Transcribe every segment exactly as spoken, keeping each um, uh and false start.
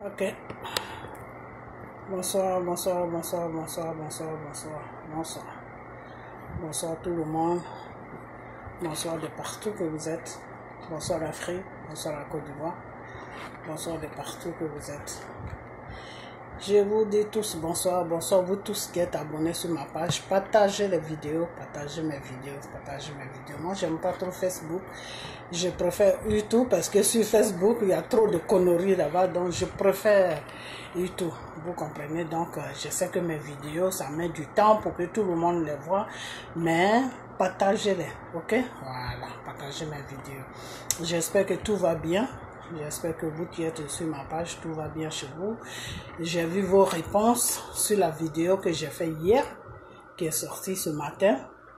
Ok. Bonsoir, bonsoir, bonsoir, bonsoir, bonsoir, bonsoir, bonsoir. Bonsoir tout le monde. Bonsoir de partout que vous êtes. Bonsoir l'Afrique, bonsoir la Côte d'Ivoire. Bonsoir de partout que vous êtes. Je vous dis tous bonsoir, bonsoir vous tous qui êtes abonnés sur ma page. Partagez les vidéos, partagez mes vidéos, partagez mes vidéos. Moi, j'aime pas trop Facebook. Je préfère YouTube parce que sur Facebook, il y a trop de conneries là-bas. Donc, je préfère YouTube. Vous comprenez? Donc, euh, je sais que mes vidéos, ça met du temps pour que tout le monde les voit. Mais, partagez-les, ok? Voilà, partagez mes vidéos. J'espère que tout va bien. J'espère que vous qui êtes sur ma page, tout va bien chez vous. J'ai vu vos réponses sur la vidéo que j'ai fait hier, qui est sortie ce matin.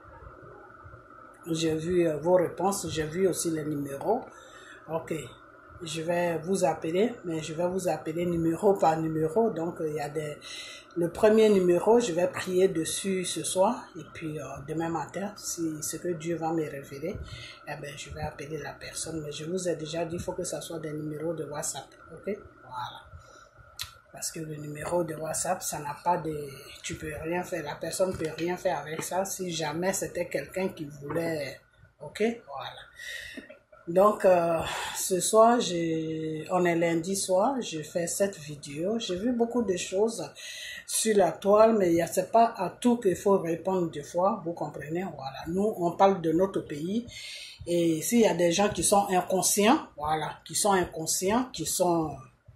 J'ai vu vos réponses, j'ai vu aussi les numéros. Ok, je vais vous appeler, mais je vais vous appeler numéro par numéro. Donc, il y a des... Le premier numéro, je vais prier dessus ce soir. Et puis, euh, demain matin, si ce que Dieu va me révéler, eh ben, je vais appeler la personne. Mais je vous ai déjà dit, il faut que ce soit des numéros de WhatsApp. Ok? Voilà. Parce que le numéro de WhatsApp, ça n'a pas de... Tu peux rien faire. La personne ne peut rien faire avec ça si jamais c'était quelqu'un qui voulait... Ok? Voilà. Donc, euh, ce soir, on est lundi soir, je fais cette vidéo. J'ai vu beaucoup de choses sur la toile, mais ce n'est pas à tout qu'il faut répondre deux fois, vous comprenez? Voilà, nous, on parle de notre pays. Et s'il y a des gens qui sont inconscients, voilà, qui sont inconscients, qui sont...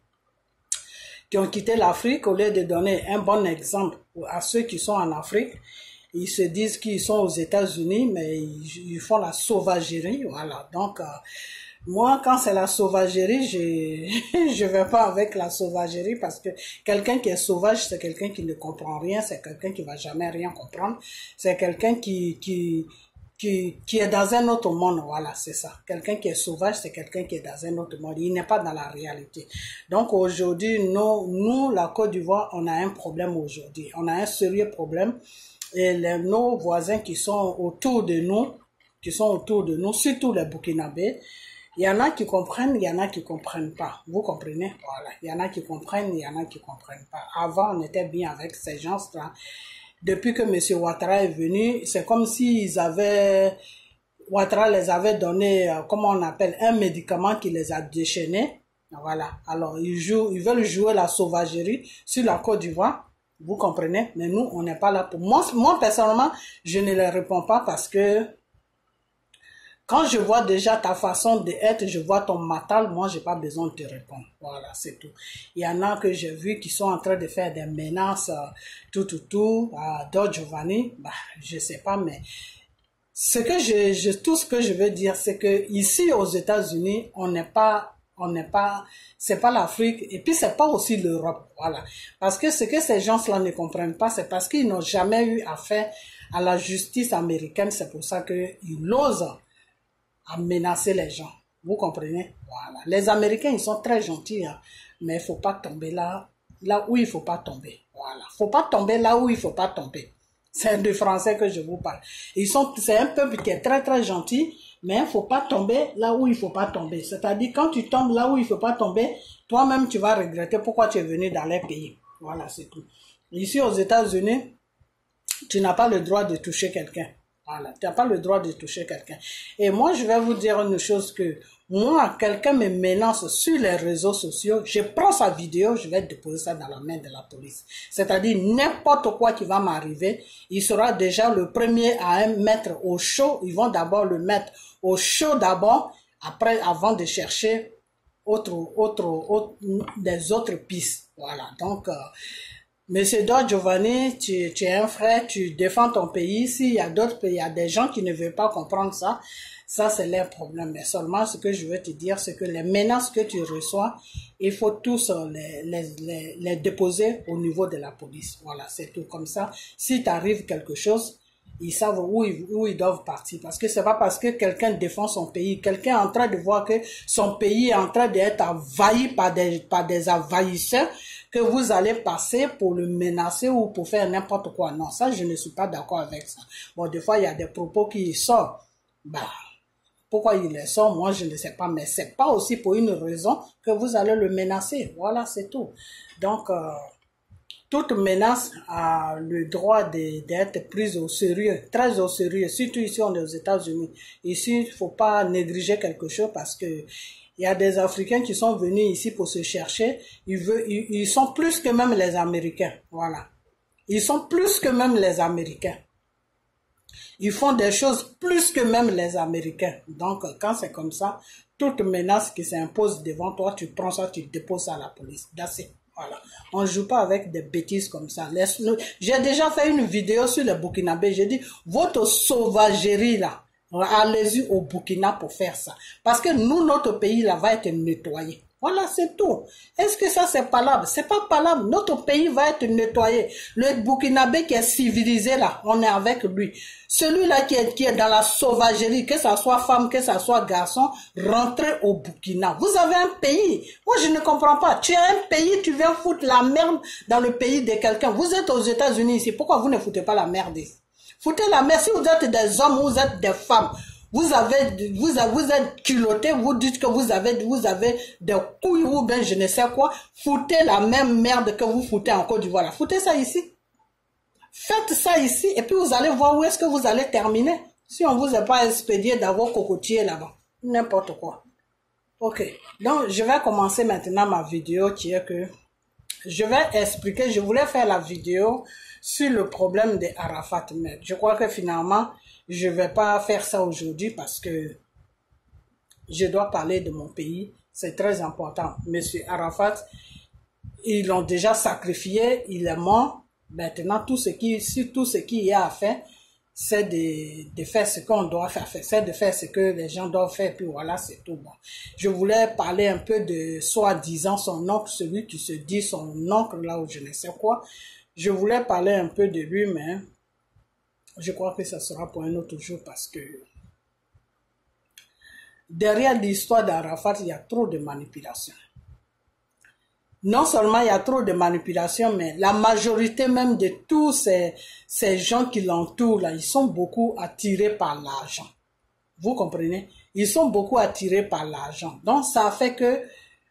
qui ont quitté l'Afrique, au lieu de donner un bon exemple à ceux qui sont en Afrique, ils se disent qu'ils sont aux États-Unis, mais ils, ils font la sauvagerie, voilà. Donc, euh, moi, quand c'est la sauvagerie, je je vais pas avec la sauvagerie parce que quelqu'un qui est sauvage, c'est quelqu'un qui ne comprend rien, c'est quelqu'un qui va jamais rien comprendre, c'est quelqu'un qui qui qui qui est dans un autre monde, voilà, c'est ça. Quelqu'un qui est sauvage, c'est quelqu'un qui est dans un autre monde, il n'est pas dans la réalité. Donc aujourd'hui, nous, nous, la Côte d'Ivoire, on a un problème aujourd'hui, on a un sérieux problème. Et les, nos voisins qui sont autour de nous, qui sont autour de nous, surtout les Burkinabés, il y en a qui comprennent, il y en a qui comprennent pas. Vous comprenez? Voilà. Il y en a qui comprennent, il y en a qui comprennent pas. Avant, on était bien avec ces gens-là. Depuis que M. Ouattara est venu, c'est comme s'ils avaient, Ouattara les avait donné, euh, comment on appelle, un médicament qui les a déchaînés. Voilà. Alors, ils jouent, ils veulent jouer la sauvagerie sur la Côte d'Ivoire. Vous comprenez? Mais nous, on n'est pas là pour... Moi, moi, personnellement, je ne les réponds pas parce que quand je vois déjà ta façon d'être, je vois ton mental, moi, j'ai pas besoin de te répondre. Voilà, c'est tout. Il y en a que j'ai vu qui sont en train de faire des menaces, euh, tout, tout, tout, à Don Giovanni. Bah, je sais pas, mais ce que je, je, tout ce que je veux dire, c'est que ici, aux États-Unis, on n'est pas... On n'est pas, c'est pas l'Afrique et puis c'est pas aussi l'Europe, voilà. Parce que ce que ces gens-là ne comprennent pas, c'est parce qu'ils n'ont jamais eu affaire à la justice américaine, c'est pour ça qu'ils osent à menacer les gens. Vous comprenez? Voilà. Les Américains, ils sont très gentils, hein, mais il faut pas tomber là, là où il faut pas tomber. Voilà. Faut pas tomber là où il faut pas tomber. C'est de français que je vous parle. Ils sont, c'est un peuple qui est très très gentil, mais il ne faut pas tomber là où il ne faut pas tomber. C'est-à-dire, quand tu tombes là où il ne faut pas tomber, toi-même, tu vas regretter pourquoi tu es venu dans les pays. Voilà, c'est tout. Ici, aux États-Unis, tu n'as pas le droit de toucher quelqu'un. Voilà, tu n'as pas le droit de toucher quelqu'un. Et moi, je vais vous dire une chose que moi, quelqu'un me menace sur les réseaux sociaux, je prends sa vidéo, je vais déposer ça dans la main de la police. C'est-à-dire, n'importe quoi qui va m'arriver, il sera déjà le premier à mettre au chaud. Ils vont d'abord le mettre au chaud d'abord, après, avant de chercher autre, autre, autre, des autres pistes. Voilà, donc... Euh, Monsieur Don Giovanni, tu, tu es un frère, tu défends ton pays. S'il y a d'autres pays, il y a des gens qui ne veulent pas comprendre ça. Ça, c'est leur problème. Mais seulement, ce que je veux te dire, c'est que les menaces que tu reçois, il faut tous les, les, les, les déposer au niveau de la police. Voilà, c'est tout comme ça. Si t'arrive quelque chose, ils savent où ils, où ils doivent partir. Parce que c'est pas parce que quelqu'un défend son pays, quelqu'un est en train de voir que son pays est en train d'être envahi par des, par des envahisseurs, que vous allez passer pour le menacer ou pour faire n'importe quoi. Non, ça, je ne suis pas d'accord avec ça. Bon, des fois, il y a des propos qui sortent. Bah, Pourquoi il les sort, moi je ne sais pas, mais c'est pas aussi pour une raison que vous allez le menacer. Voilà, c'est tout. Donc, euh, toute menace a le droit d'être prise au sérieux, très au sérieux, surtout ici on est aux États-Unis. Ici, il faut pas négliger quelque chose parce que il y a des Africains qui sont venus ici pour se chercher. Ils, veulent, ils, ils sont plus que même les Américains. Voilà. Ils sont plus que même les Américains. Ils font des choses plus que même les Américains. Donc, quand c'est comme ça, toute menace qui s'impose devant toi, tu prends ça, tu déposes ça à la police. That's it. Voilà. On ne joue pas avec des bêtises comme ça. J'ai déjà fait une vidéo sur le Burkinabé. J'ai dit, votre sauvagerie là, allez-y au Burkina pour faire ça. Parce que nous, notre pays là va être nettoyé. Voilà, c'est tout. Est-ce que ça c'est palable? C'est pas palable. Notre pays va être nettoyé. Le Burkinabé qui est civilisé là, on est avec lui. Celui-là qui est, qui est dans la sauvagerie, que ça soit femme, que ça soit garçon, rentrez au Burkina. Vous avez un pays. Moi, je ne comprends pas. Tu as un pays, tu viens foutre la merde dans le pays de quelqu'un. Vous êtes aux États-Unis ici. Pourquoi vous ne foutez pas la merde ici? Foutez la merde. Si vous êtes des hommes, vous êtes des femmes. Vous avez, vous avez, vous êtes culotté, vous dites que vous avez, vous avez des couilles ou bien je ne sais quoi. Foutez la même merde que vous foutez en Côte d'Ivoire. Foutez ça ici. Faites ça ici et puis vous allez voir où est-ce que vous allez terminer. Si on vous a pas expédié d'avoir cocotier là-bas. N'importe quoi. Ok. Donc, je vais commencer maintenant ma vidéo qui est que je vais expliquer, je voulais faire la vidéo sur le problème des Arafat, mais je crois que finalement, je ne vais pas faire ça aujourd'hui parce que je dois parler de mon pays. C'est très important. Monsieur Arafat, ils l'ont déjà sacrifié, il est mort. Maintenant, tout ce qui, sur tout ce qu'il y a à faire, c'est de, de faire ce qu'on doit faire, c'est de faire ce que les gens doivent faire, puis voilà, c'est tout bon. Je voulais parler un peu de soi-disant son oncle, celui qui se dit son oncle, là où je ne sais quoi. Je voulais parler un peu de lui, mais je crois que ça sera pour un autre jour parce que derrière l'histoire d'Arafat, il y a trop de manipulation. Non seulement il y a trop de manipulation, mais la majorité même de tous ces, ces gens qui l'entourent, là, ils sont beaucoup attirés par l'argent. Vous comprenez? Ils sont beaucoup attirés par l'argent. Donc, ça fait que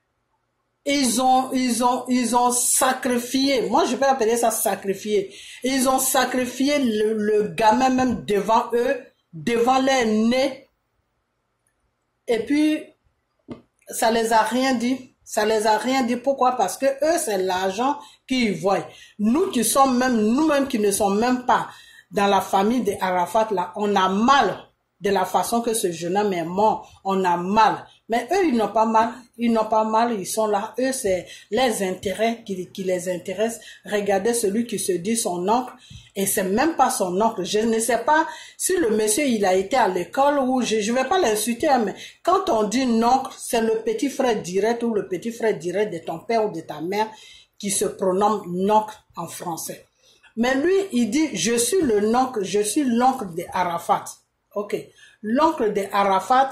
ils ont, ils ont, ils ont sacrifié, moi je vais appeler ça sacrifier, ils ont sacrifié le, le gamin même devant eux, devant leur nez, et puis ça les a rien dit, ça les a rien dit. Pourquoi? Parce que eux c'est l'argent qu'ils voient. Nous qui sommes même, nous-mêmes qui ne sommes même pas dans la famille de Arafat là, on a mal de la façon que ce jeune homme est mort, on a mal. Mais eux, ils n'ont pas mal, ils n'ont pas mal, ils sont là. Eux, c'est les intérêts qui, qui les intéressent. Regardez celui qui se dit son oncle, et c'est même pas son oncle. Je ne sais pas si le monsieur, il a été à l'école ou je ne vais pas l'insulter, mais quand on dit oncle, c'est le petit frère direct ou le petit frère direct de ton père ou de ta mère qui se pronomme oncle en français. Mais lui, il dit, je suis le oncle, je suis l'oncle de Arafat. Ok. L'oncle de Arafat,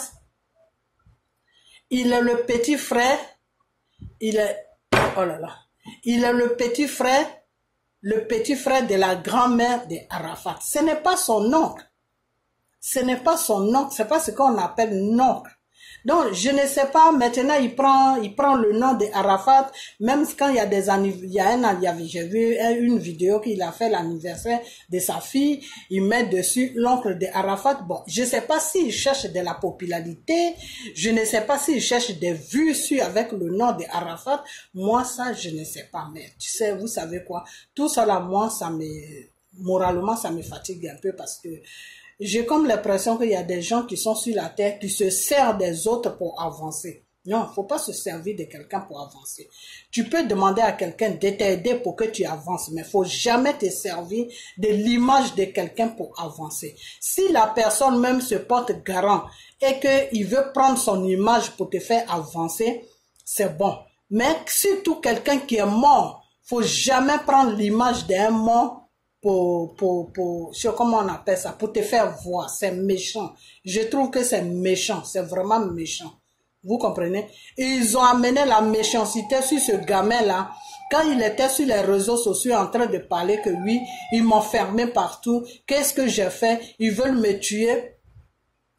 il est le petit frère, il est, oh là là, il est le petit frère, le petit frère de la grand-mère de Arafat. Ce n'est pas son oncle. Ce n'est pas son oncle, c'est pas ce qu'on appelle oncle. Donc, je ne sais pas, maintenant, il prend, il prend le nom de Arafat, même quand il y a des anniversaires, il y a un an, j'ai vu une vidéo qu'il a fait l'anniversaire de sa fille, il met dessus l'oncle de Arafat. Bon, je ne sais pas s'il cherche de la popularité, je ne sais pas s'il cherche des vues sur avec le nom de Arafat. Moi, ça, je ne sais pas, mais tu sais, vous savez quoi, tout ça là, moi, ça me, moralement, ça me fatigue un peu parce que j'ai comme l'impression qu'il y a des gens qui sont sur la terre, qui se servent des autres pour avancer. Non, il ne faut pas se servir de quelqu'un pour avancer. Tu peux demander à quelqu'un de t'aider pour que tu avances, mais il ne faut jamais te servir de l'image de quelqu'un pour avancer. Si la personne même se porte garant et qu'il veut prendre son image pour te faire avancer, c'est bon. Mais surtout quelqu'un qui est mort, il ne faut jamais prendre l'image d'un mort Pour, pour, pour, sur comment on appelle ça, pour te faire voir. C'est méchant. Je trouve que c'est méchant. C'est vraiment méchant. Vous comprenez? Et ils ont amené la méchanceté sur ce gamin-là. Quand il était sur les réseaux sociaux en train de parler que oui, ils m'ont fermé partout. Qu'est-ce que j'ai fait? Ils veulent me tuer.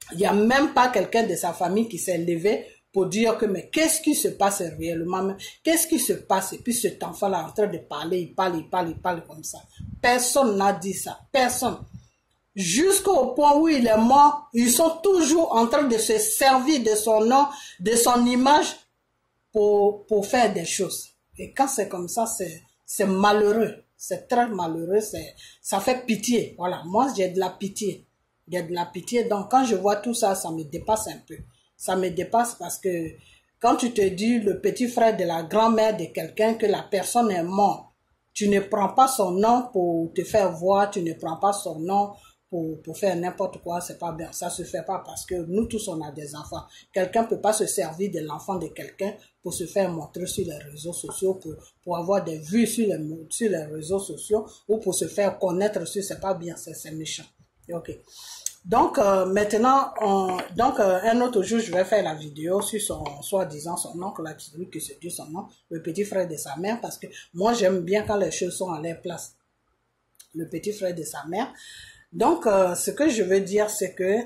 Il n'y a même pas quelqu'un de sa famille qui s'est levé pour dire que, mais qu'est-ce qui se passe réellement? Qu'est-ce qui se passe? Et puis cet enfant-là est en train de parler, il parle, il parle, il parle comme ça. Personne n'a dit ça. Personne. Jusqu'au point où il est mort, ils sont toujours en train de se servir de son nom, de son image pour, pour faire des choses. Et quand c'est comme ça, c'est, c'est malheureux. C'est très malheureux. C'est, ça fait pitié. Voilà. Moi, j'ai de la pitié. J'ai de la pitié. Donc, quand je vois tout ça, ça me dépasse un peu. Ça me dépasse parce que quand tu te dis le petit frère de la grand-mère de quelqu'un, que la personne est morte, tu ne prends pas son nom pour te faire voir, tu ne prends pas son nom pour, pour faire n'importe quoi, c'est pas bien. Ça se fait pas parce que nous tous, on a des enfants. Quelqu'un peut pas se servir de l'enfant de quelqu'un pour se faire montrer sur les réseaux sociaux, pour, pour avoir des vues sur les, sur les réseaux sociaux ou pour se faire connaître sur, c'est pas bien, c'est, c'est méchant. Ok. Donc, euh, maintenant, on, donc euh, un autre jour, je vais faire la vidéo sur son, soi-disant son oncle, là, celui qui se dit son nom, le petit frère de sa mère, parce que moi, j'aime bien quand les choses sont à leur place. Le petit frère de sa mère. Donc, euh, ce que je veux dire, c'est que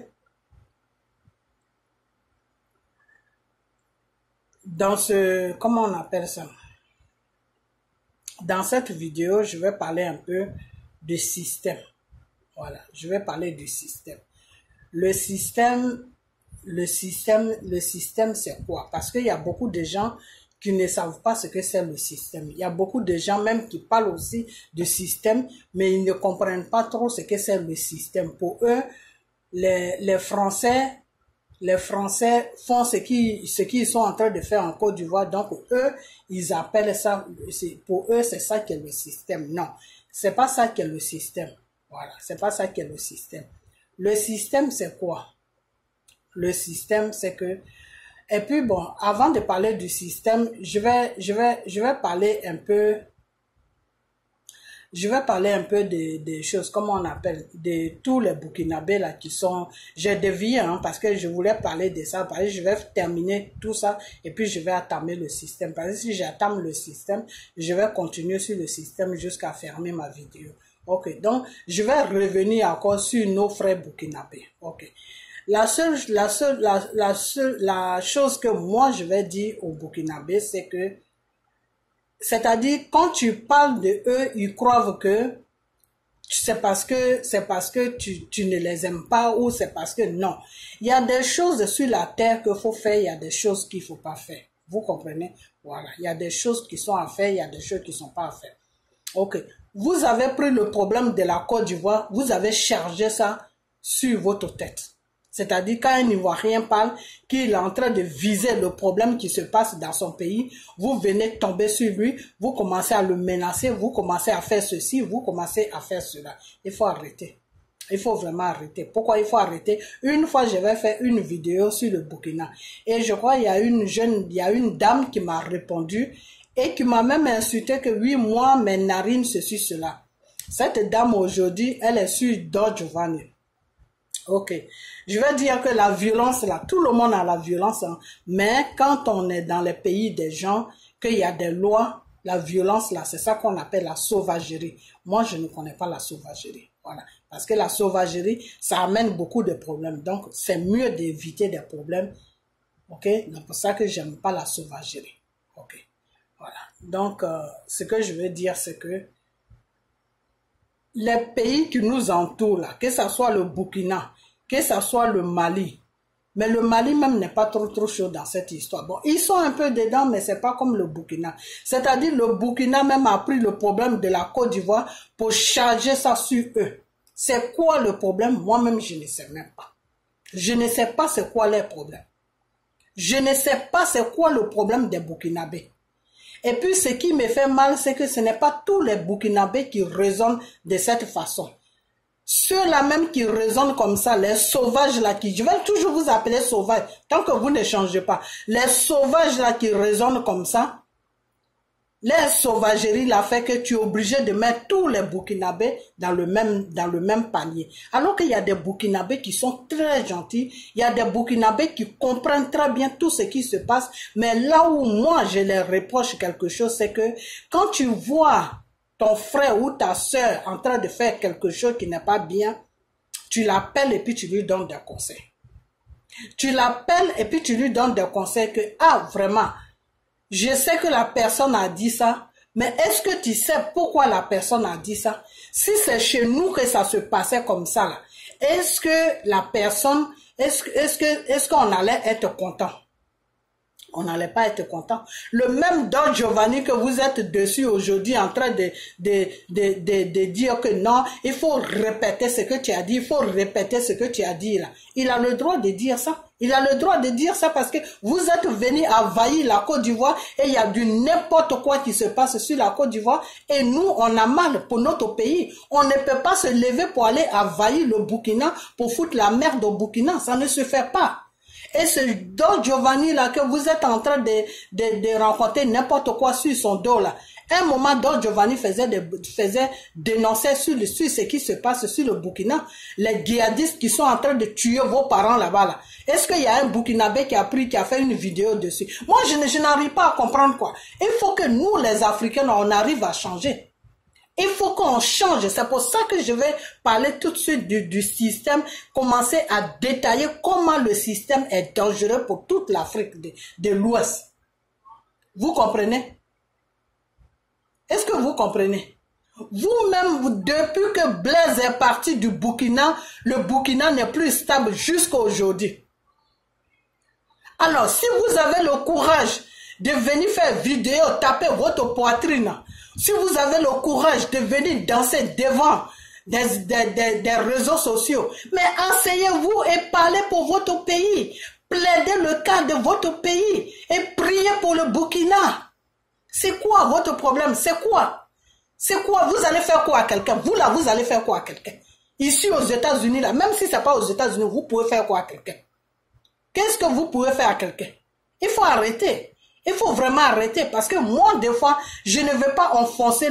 dans ce, comment on appelle ça? Dans cette vidéo, je vais parler un peu du système. Voilà, je vais parler du système. Le système, le système, le système, c'est quoi? Parce qu'il y a beaucoup de gens qui ne savent pas ce que c'est le système. Il y a beaucoup de gens même qui parlent aussi du système, mais ils ne comprennent pas trop ce que c'est le système. Pour eux, les, les Français, les Français font ce qu'ils, ce qu'ils sont en train de faire en Côte d'Ivoire. Donc, eux, ils appellent ça, pour eux, c'est ça qui est le système. Non, c'est pas ça qui est le système. Voilà, c'est pas ça qui est le système. Le système, c'est quoi? Le système, c'est que... Et puis, bon, avant de parler du système, je vais, je vais, je vais parler un peu... Je vais parler un peu des, des choses, comment on appelle, de tous les Burkinabés là qui sont... J'ai dévié, hein, parce que je voulais parler de ça, parce que je vais terminer tout ça, et puis je vais attamer le système. Parce que si j'attame le système, je vais continuer sur le système jusqu'à fermer ma vidéo. Ok, donc je vais revenir encore sur nos frères burkinabés. Ok, la seule, la seule, la, la seule, la chose que moi je vais dire aux burkinabés, c'est que, c'est-à-dire quand tu parles de eux, ils croient que c'est parce que c'est parce que tu, tu ne les aimes pas ou c'est parce que non. Il y a des choses sur la terre qu'il faut faire, il y a des choses qu'il faut pas faire. Vous comprenez? Voilà, il y a des choses qui sont à faire, il y a des choses qui sont pas à faire. Ok. Vous avez pris le problème de la Côte d'Ivoire, vous avez chargé ça sur votre tête. C'est-à-dire quand un Ivoirien parle qu'il est en train de viser le problème qui se passe dans son pays, vous venez tomber sur lui, vous commencez à le menacer, vous commencez à faire ceci, vous commencez à faire cela. Il faut arrêter. Il faut vraiment arrêter. Pourquoi il faut arrêter? Une fois, je vais faire une vidéo sur le Burkina. Et je crois qu'il y a une jeune, il y a une dame qui m'a répondu et qui m'a même insulté que oui, moi, mes narines, ceci, cela. Cette dame aujourd'hui, elle est sur Dodge Van. Ok. Je vais dire que la violence, là, tout le monde a la violence, hein, mais quand on est dans les pays des gens, qu'il y a des lois, la violence, là, c'est ça qu'on appelle la sauvagerie. Moi, je ne connais pas la sauvagerie. Voilà. Parce que la sauvagerie, ça amène beaucoup de problèmes. Donc, c'est mieux d'éviter des problèmes. Ok. C'est pour ça que j'aime pas la sauvagerie. Ok. Voilà. Donc, euh, ce que je veux dire, c'est que les pays qui nous entourent, là, que ce soit le Burkina, que ce soit le Mali, mais le Mali même n'est pas trop trop chaud dans cette histoire. Bon, ils sont un peu dedans, mais c'est pas comme le Burkina. C'est-à-dire le Burkina même a pris le problème de la Côte d'Ivoire pour charger ça sur eux. C'est quoi le problème? Moi-même, je ne sais même pas. Je ne sais pas c'est quoi les problèmes. Je ne sais pas c'est quoi le problème des Burkinabés. Et puis, ce qui me fait mal, c'est que ce n'est pas tous les Burkinabés qui raisonnent de cette façon. Ceux-là même qui raisonnent comme ça, les sauvages-là qui... Je vais toujours vous appeler sauvages, tant que vous ne changez pas. Les sauvages-là qui raisonnent comme ça, les sauvageries là fait que tu es obligé de mettre tous les Burkinabés dans le même, dans le même panier. Alors qu'il y a des Burkinabés qui sont très gentils, il y a des Burkinabés qui comprennent très bien tout ce qui se passe, mais là où moi je les reproche quelque chose, c'est que quand tu vois ton frère ou ta soeur en train de faire quelque chose qui n'est pas bien, tu l'appelles et puis tu lui donnes des conseils. Tu l'appelles et puis tu lui donnes des conseils que, ah, vraiment, je sais que la personne a dit ça, mais est-ce que tu sais pourquoi la personne a dit ça? Si c'est chez nous que ça se passait comme ça, là, est-ce que la personne, est-ce, est-ce que, est-ce qu'on allait être content? On n'allait pas être content. Le même Don Giovanni que vous êtes dessus aujourd'hui en train de, de, de, de, de dire que non, il faut répéter ce que tu as dit, il faut répéter ce que tu as dit là. Il a le droit de dire ça. Il a le droit de dire ça parce que vous êtes venus envahir la Côte d'Ivoire et il y a du n'importe quoi qui se passe sur la Côte d'Ivoire et nous, on a mal pour notre pays. On ne peut pas se lever pour aller envahir le Burkina pour foutre la merde au Burkina. Ça ne se fait pas. Et ce Don Giovanni là que vous êtes en train de, de, de rencontrer n'importe quoi sur son dos là. Un moment, Don Giovanni faisait, de, faisait dénoncer sur, le, sur ce qui se passe sur le Burkina. Les djihadistes qui sont en train de tuer vos parents là-bas là. Est-ce qu'il y a un Burkinabé qui a pris, qui a fait une vidéo dessus? Moi, je, je n'arrive pas à comprendre quoi. Il faut que nous, les Africains, on arrive à changer. Il faut qu'on change. C'est pour ça que je vais parler tout de suite du, du système, commencer à détailler comment le système est dangereux pour toute l'Afrique de, de l'Ouest. Vous comprenez? Est-ce que vous comprenez? Vous-même, depuis que Blaise est parti du Burkina, le Burkina n'est plus stable jusqu'à aujourd'hui. Alors, si vous avez le courage de venir faire vidéo, taper votre poitrine, si vous avez le courage de venir danser devant des, des, des, des réseaux sociaux, mais asseyez-vous et parlez pour votre pays. Plaidez le cas de votre pays et priez pour le Burkina. C'est quoi votre problème? C'est quoi? C'est quoi? Vous allez faire quoi à quelqu'un? Vous là, vous allez faire quoi à quelqu'un? Ici aux États-Unis, là, même si ce n'est pas aux États-Unis, vous pouvez faire quoi à quelqu'un? Qu'est-ce que vous pouvez faire à quelqu'un? Il faut arrêter. Il faut vraiment arrêter parce que moi, des fois, je ne veux pas enfoncer,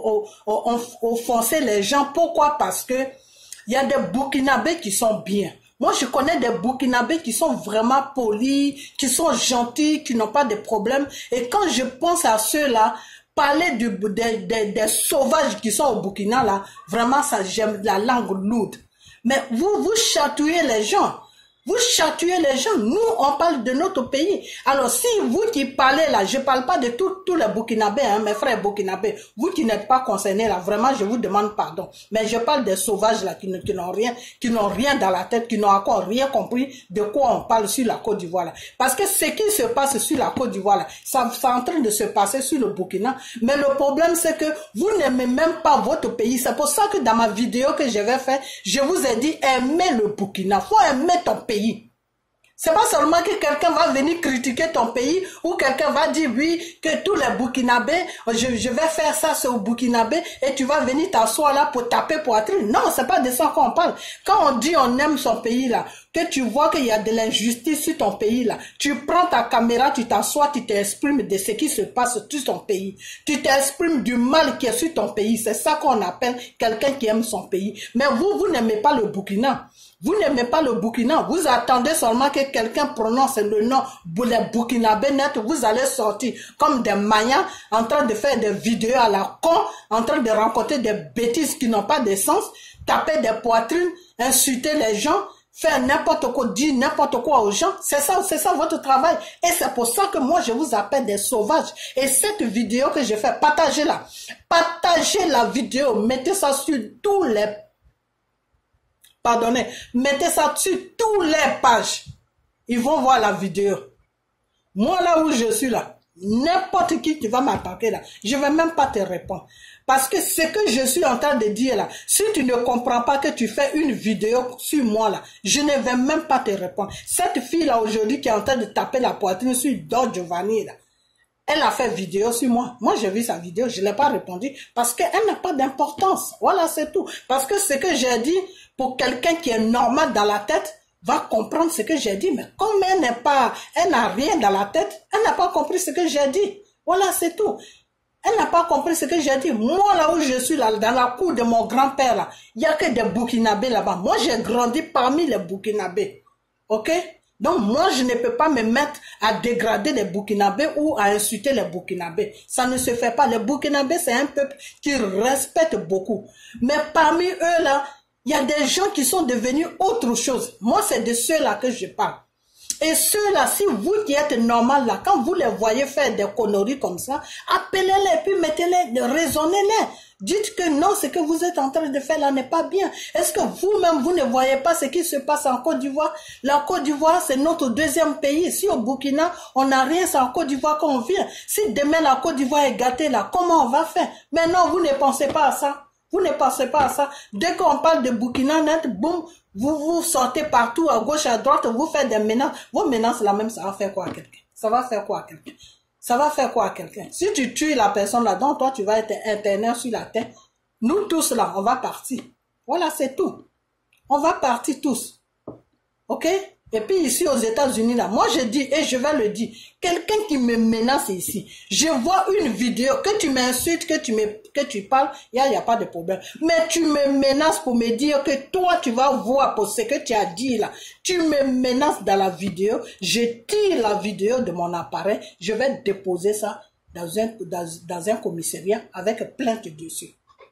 enfoncer les gens. Pourquoi? Parce que il y a des Burkinabés qui sont bien. Moi, je connais des Burkinabés qui sont vraiment polis, qui sont gentils, qui n'ont pas de problèmes. Et quand je pense à ceux-là, parler du, des, des, des sauvages qui sont au Burkina, là, vraiment, ça, j'aime la langue lourde. Mais vous, vous chatouillez les gens. Vous chatouillez les gens. Nous, on parle de notre pays. Alors, si vous qui parlez là, je ne parle pas de tous les Burkinabés, hein, mes frères Burkinabés, vous qui n'êtes pas concernés là, vraiment, je vous demande pardon. Mais je parle des sauvages là, qui n'ont rien, qui n'ont rien dans la tête, qui n'ont encore rien compris de quoi on parle sur la Côte d'Ivoire là. Parce que ce qui se passe sur la Côte d'Ivoire là, ça, c'est en train de se passer sur le Burkina. Mais le problème, c'est que vous n'aimez même pas votre pays. C'est pour ça que dans ma vidéo que je vais faire, je vous ai dit, aimez le Burkina. Faut aimer ton pays. C'est pas seulement que quelqu'un va venir critiquer ton pays ou quelqu'un va dire oui que tous les Burkinabés, je, je vais faire ça c'est au Burkinabé et tu vas venir t'asseoir là pour taper poitrine. Non, c'est pas de ça qu'on parle. Quand on dit on aime son pays là, que tu vois qu'il y a de l'injustice sur ton pays là, tu prends ta caméra, tu t'assois, tu t'exprimes de ce qui se passe sur ton pays. Tu t'exprimes du mal qui est sur ton pays. C'est ça qu'on appelle quelqu'un qui aime son pays. Mais vous, vous n'aimez pas le Burkina. Vous n'aimez pas le Burkina. Vous attendez seulement que quelqu'un prononce le nom les Burkinabés net. Vous allez sortir comme des manias en train de faire des vidéos à la con, en train de rencontrer des bêtises qui n'ont pas de sens, taper des poitrines, insulter les gens, faire n'importe quoi, dire n'importe quoi aux gens. C'est ça, c'est ça votre travail. Et c'est pour ça que moi, je vous appelle des sauvages. Et cette vidéo que je fais, partagez-la. Partagez la vidéo. Mettez ça sur tous les... Pardonnez. Mettez ça sur tous les pages. Ils vont voir la vidéo. Moi, là où je suis là, n'importe qui qui va m'attaquer là, je ne vais même pas te répondre. Parce que ce que je suis en train de dire là, si tu ne comprends pas que tu fais une vidéo sur moi là, je ne vais même pas te répondre. Cette fille là aujourd'hui qui est en train de taper la poitrine sur Don Giovanni là, elle a fait vidéo sur moi. Moi, j'ai vu sa vidéo, je ne l'ai pas répondu parce qu'elle n'a pas d'importance. Voilà, c'est tout. Parce que ce que j'ai dit, pour quelqu'un qui est normal dans la tête, va comprendre ce que j'ai dit. Mais comme elle n'est pas, elle n'a rien dans la tête, elle n'a pas compris ce que j'ai dit. Voilà, c'est tout. Elle n'a pas compris ce que j'ai dit. Moi, là où je suis, là, dans la cour de mon grand-père, là, il n'y a que des Burkinabés là-bas. Moi, j'ai grandi parmi les Burkinabés. OK? Donc, moi, je ne peux pas me mettre à dégrader les Burkinabés ou à insulter les Burkinabés. Ça ne se fait pas. Les Burkinabés, c'est un peuple qui respecte beaucoup. Mais parmi eux, là, il y a des gens qui sont devenus autre chose. Moi, c'est de ceux-là que je parle. Et ceux-là, si vous qui êtes normal là, quand vous les voyez faire des conneries comme ça, appelez-les, puis mettez-les, raisonnez-les. Dites que non, ce que vous êtes en train de faire là n'est pas bien. Est-ce que vous-même, vous ne voyez pas ce qui se passe en Côte d'Ivoire? La Côte d'Ivoire, c'est notre deuxième pays. Si au Burkina, on n'a rien, c'est en Côte d'Ivoire qu'on vient. Si demain la Côte d'Ivoire est gâtée là, comment on va faire? Mais non, vous ne pensez pas à ça. Vous ne pensez pas à ça. Dès qu'on parle de Burkina net, boum, vous vous sortez partout, à gauche, à droite, vous faites des menaces. Vos menaces là même, ça va faire quoi à quelqu'un? Ça va faire quoi à quelqu'un? Ça va faire quoi à quelqu'un? Si tu tues la personne là-dedans, toi, tu vas être interné sur la terre. Nous tous là, on va partir. Voilà, c'est tout. On va partir tous. OK? Et puis ici aux États-Unis là, moi je dis, et je vais le dire, quelqu'un qui me menace ici, je vois une vidéo, que tu m'insultes, que tu me, que tu parles, il n'y a, y a pas de problème. Mais tu me menaces pour me dire que toi tu vas voir pour ce que tu as dit là. Tu me menaces dans la vidéo, je tire la vidéo de mon appareil, je vais déposer ça dans un, dans, dans un commissariat avec plainte dessus.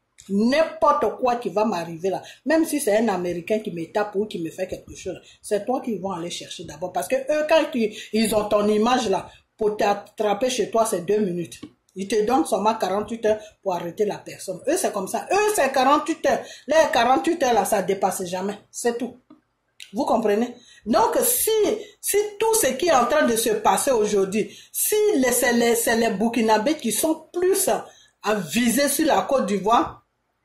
N'importe quoi qui va m'arriver là, même si c'est un Américain qui me tape ou qui me fait quelque chose, c'est toi qui vont aller chercher d'abord. Parce que eux, quand ils, ils ont ton image là, pour t'attraper chez toi, c'est deux minutes. Ils te donnent seulement quarante-huit heures pour arrêter la personne. Eux, c'est comme ça. Eux, c'est quarante-huit heures. Les quarante-huit heures là, ça dépasse jamais. C'est tout. Vous comprenez? Donc, si, si tout ce qui est en train de se passer aujourd'hui, si c'est les, les, les Burkinabés qui sont plus à, à viser sur la Côte d'Ivoire,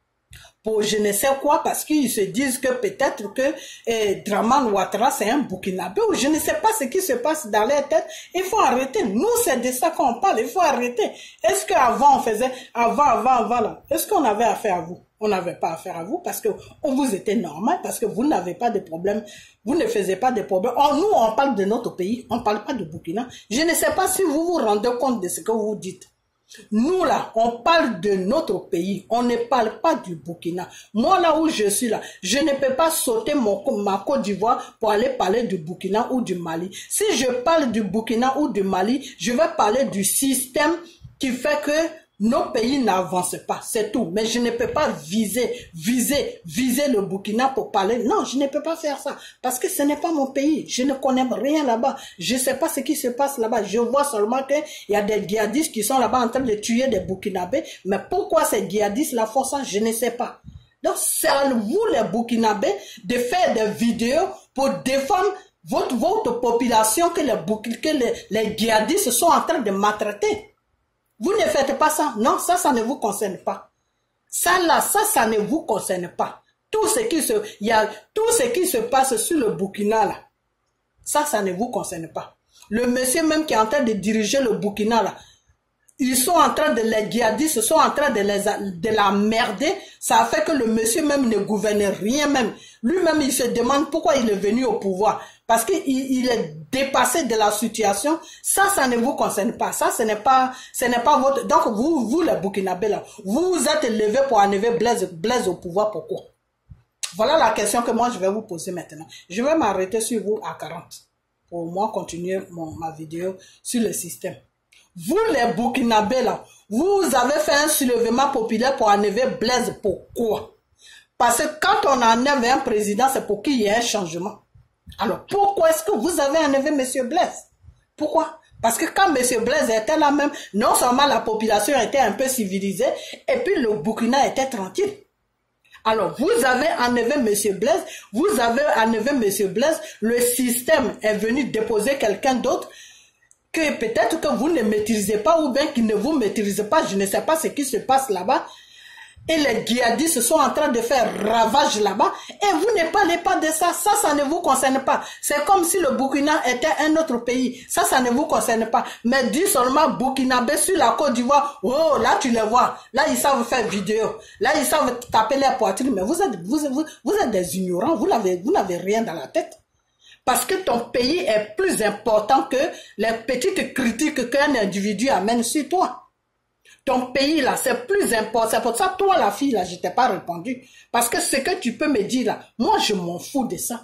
pour je ne sais quoi, parce qu'ils se disent que peut-être que eh, Draman Ouattara c'est un Burkinabé, ou je ne sais pas ce qui se passe dans leur tête. Il faut arrêter. Nous, c'est de ça qu'on parle. Il faut arrêter. Est-ce qu'avant on faisait, avant, avant, avant là, est-ce qu'on avait affaire à vous? On n'avait pas affaire à vous parce que vous étiez normal, parce que vous n'avez pas de problème, vous ne faisiez pas de problème. Oh, nous, on parle de notre pays, on ne parle pas de Burkina. Je ne sais pas si vous vous rendez compte de ce que vous dites. Nous là, on parle de notre pays, on ne parle pas du Burkina. Moi là où je suis là, je ne peux pas sauter mon, ma Côte d'Ivoire pour aller parler du Burkina ou du Mali. Si je parle du Burkina ou du Mali, je vais parler du système qui fait que nos pays n'avancent pas, c'est tout. Mais je ne peux pas viser, viser, viser le Burkina pour parler. Non, je ne peux pas faire ça. Parce que ce n'est pas mon pays. Je ne connais rien là-bas. Je ne sais pas ce qui se passe là-bas. Je vois seulement qu'il y a des djihadistes qui sont là-bas en train de tuer des Burkinabés. Mais pourquoi ces djihadistes la font ça, je ne sais pas. Donc, c'est à vous les Burkinabés de faire des vidéos pour défendre votre, votre population que les, que les, les djihadistes sont en train de maltraiter. Vous ne faites pas ça. Non, ça, ça ne vous concerne pas. Ça, là, ça, ça ne vous concerne pas. Tout ce qui se, il y a, tout ce qui se passe sur le Burkina, là, ça, ça ne vous concerne pas. Le monsieur même qui est en train de diriger le Burkina, là, ils sont en train de les djihadistes, sont en train de les, de la merder. Ça a fait que le monsieur même ne gouverne rien même. Lui-même, il se demande pourquoi il est venu au pouvoir. Parce qu'il il est dépassé de la situation. Ça, ça ne vous concerne pas. Ça, ce n'est pas, ce n'est pas votre... Donc, vous, vous, les Burkinabés, là, vous vous êtes levés pour enlever Blaise, Blaise au pouvoir. Pourquoi? Voilà la question que moi, je vais vous poser maintenant. Je vais m'arrêter sur vous à quarante. Pour moi, continuer mon, ma vidéo sur le système. Vous, les Burkinabés, là, vous avez fait un soulèvement populaire pour enlever Blaise. Pourquoi? Parce que quand on enlève un président, c'est pour qu'il y ait un changement. Alors, pourquoi est-ce que vous avez enlevé M. Blaise? Pourquoi? Parce que quand M. Blaise était là même, non seulement la population était un peu civilisée, et puis le Burkina était tranquille. Alors, vous avez enlevé M. Blaise, vous avez enlevé M. Blaise, le système est venu déposer quelqu'un d'autre, que peut-être que vous ne maîtrisez pas ou bien qu'il ne vous maîtrise pas, je ne sais pas ce qui se passe là-bas. Et les djihadistes sont en train de faire ravage là-bas. Et vous ne parlez pas de ça. Ça, ça ne vous concerne pas. C'est comme si le Burkina était un autre pays. Ça, ça ne vous concerne pas. Mais dis seulement Burkinabé sur la Côte d'Ivoire. Oh, là, tu les vois. Là, ils savent faire vidéo. Là, ils savent taper les poitrines. Mais vous êtes, vous, vous, vous êtes des ignorants. Vous n'avez, vous n'avez rien dans la tête. Parce que ton pays est plus important que les petites critiques qu'un individu amène sur toi. Ton pays là, c'est plus important. C'est pour ça, toi la fille là, je t'ai pas répondu. Parce que ce que tu peux me dire là, moi je m'en fous de ça.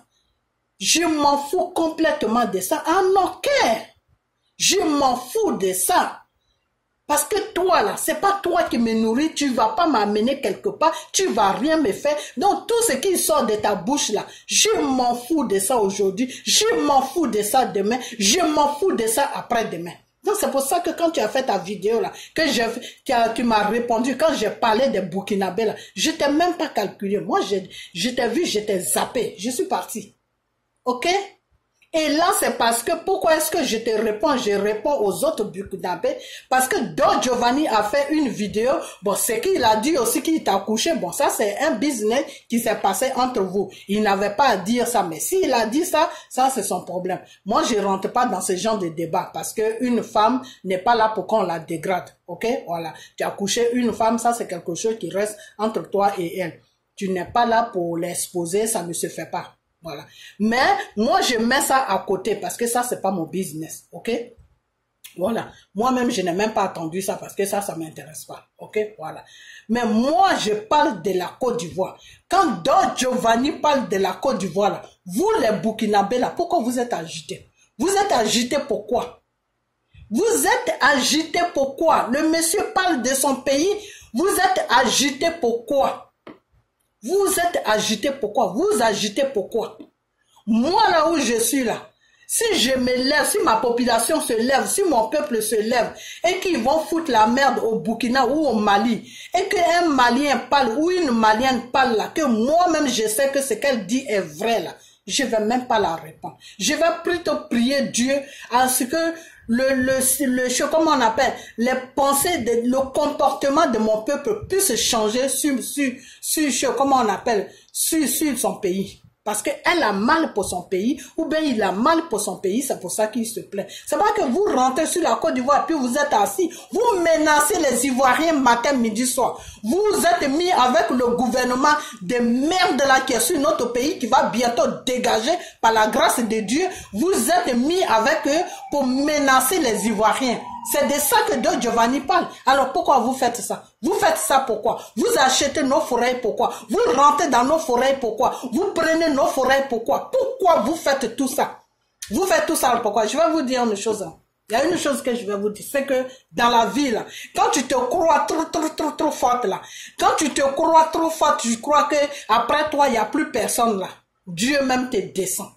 Je m'en fous complètement de ça. Ah non, qu'est? Je m'en fous de ça. Parce que toi là, c'est pas toi qui me nourris, tu vas pas m'amener quelque part, tu vas rien me faire. Donc tout ce qui sort de ta bouche là, je m'en fous de ça aujourd'hui, je m'en fous de ça demain, je m'en fous de ça après-demain. Donc c'est pour ça que quand tu as fait ta vidéo là, que je, tu, as, tu m'as répondu, quand j'ai parlé des Burkinabés là, je t'ai même pas calculé. Moi, je, je t'ai vu, je t'ai zappé, je suis parti. Ok? Et là, c'est parce que, pourquoi est-ce que je te réponds, je réponds aux autres Burkinabés? Parce que Don Giovanni a fait une vidéo, bon, c'est qu'il a dit aussi qu'il t'a couché, bon, ça c'est un business qui s'est passé entre vous. Il n'avait pas à dire ça, mais s'il a dit ça, ça c'est son problème. Moi, je rentre pas dans ce genre de débat, parce que une femme n'est pas là pour qu'on la dégrade, ok? Voilà, tu as couché une femme, ça c'est quelque chose qui reste entre toi et elle. Tu n'es pas là pour l'exposer, ça ne se fait pas. Voilà. Mais moi, je mets ça à côté parce que ça, c'est pas mon business. OK? Voilà. Moi-même, je n'ai même pas attendu ça parce que ça, ça m'intéresse pas. OK? Voilà. Mais moi, je parle de la Côte d'Ivoire. Quand Don Giovanni parle de la Côte d'Ivoire, là, vous, les Burkinabés, là, pourquoi vous êtes agités? Vous êtes agités pourquoi? Vous êtes agités pourquoi? Le monsieur parle de son pays. Vous êtes agités pourquoi? Vous êtes agité pourquoi? Vous agitez pourquoi? Moi, là où je suis là, si je me lève, si ma population se lève, si mon peuple se lève, et qu'ils vont foutre la merde au Burkina ou au Mali, et qu'un Malien parle ou une Malienne parle là, que moi-même je sais que ce qu'elle dit est vrai là, je ne vais même pas la répondre. Je vais plutôt prier Dieu à ce que le, le, le, comment on appelle, les pensées, de, le comportement de mon peuple puisse changer sur, sur, sur, sur comment on appelle, sur, sur son pays. Parce qu'elle a mal pour son pays, ou bien il a mal pour son pays, c'est pour ça qu'il se plaint. C'est pas que vous rentrez sur la Côte d'Ivoire, puis vous êtes assis, vous menacez les Ivoiriens matin, midi, soir. Vous êtes mis avec le gouvernement de merde là qui est sur notre pays, qui va bientôt dégager par la grâce de Dieu. Vous êtes mis avec eux pour menacer les Ivoiriens. C'est de ça que Don Giovanni parle. Alors pourquoi vous faites ça? Vous faites ça pourquoi? Vous achetez nos forêts pourquoi? Vous rentrez dans nos forêts pourquoi? Vous prenez nos forêts pourquoi? Pourquoi vous faites tout ça? Vous faites tout ça pourquoi? Je vais vous dire une chose. Il y a une chose que je vais vous dire, c'est que dans la vie là, quand tu te crois trop trop trop trop forte là, quand tu te crois trop forte, tu crois que après toi il n'y a plus personne là. Dieu même te descend.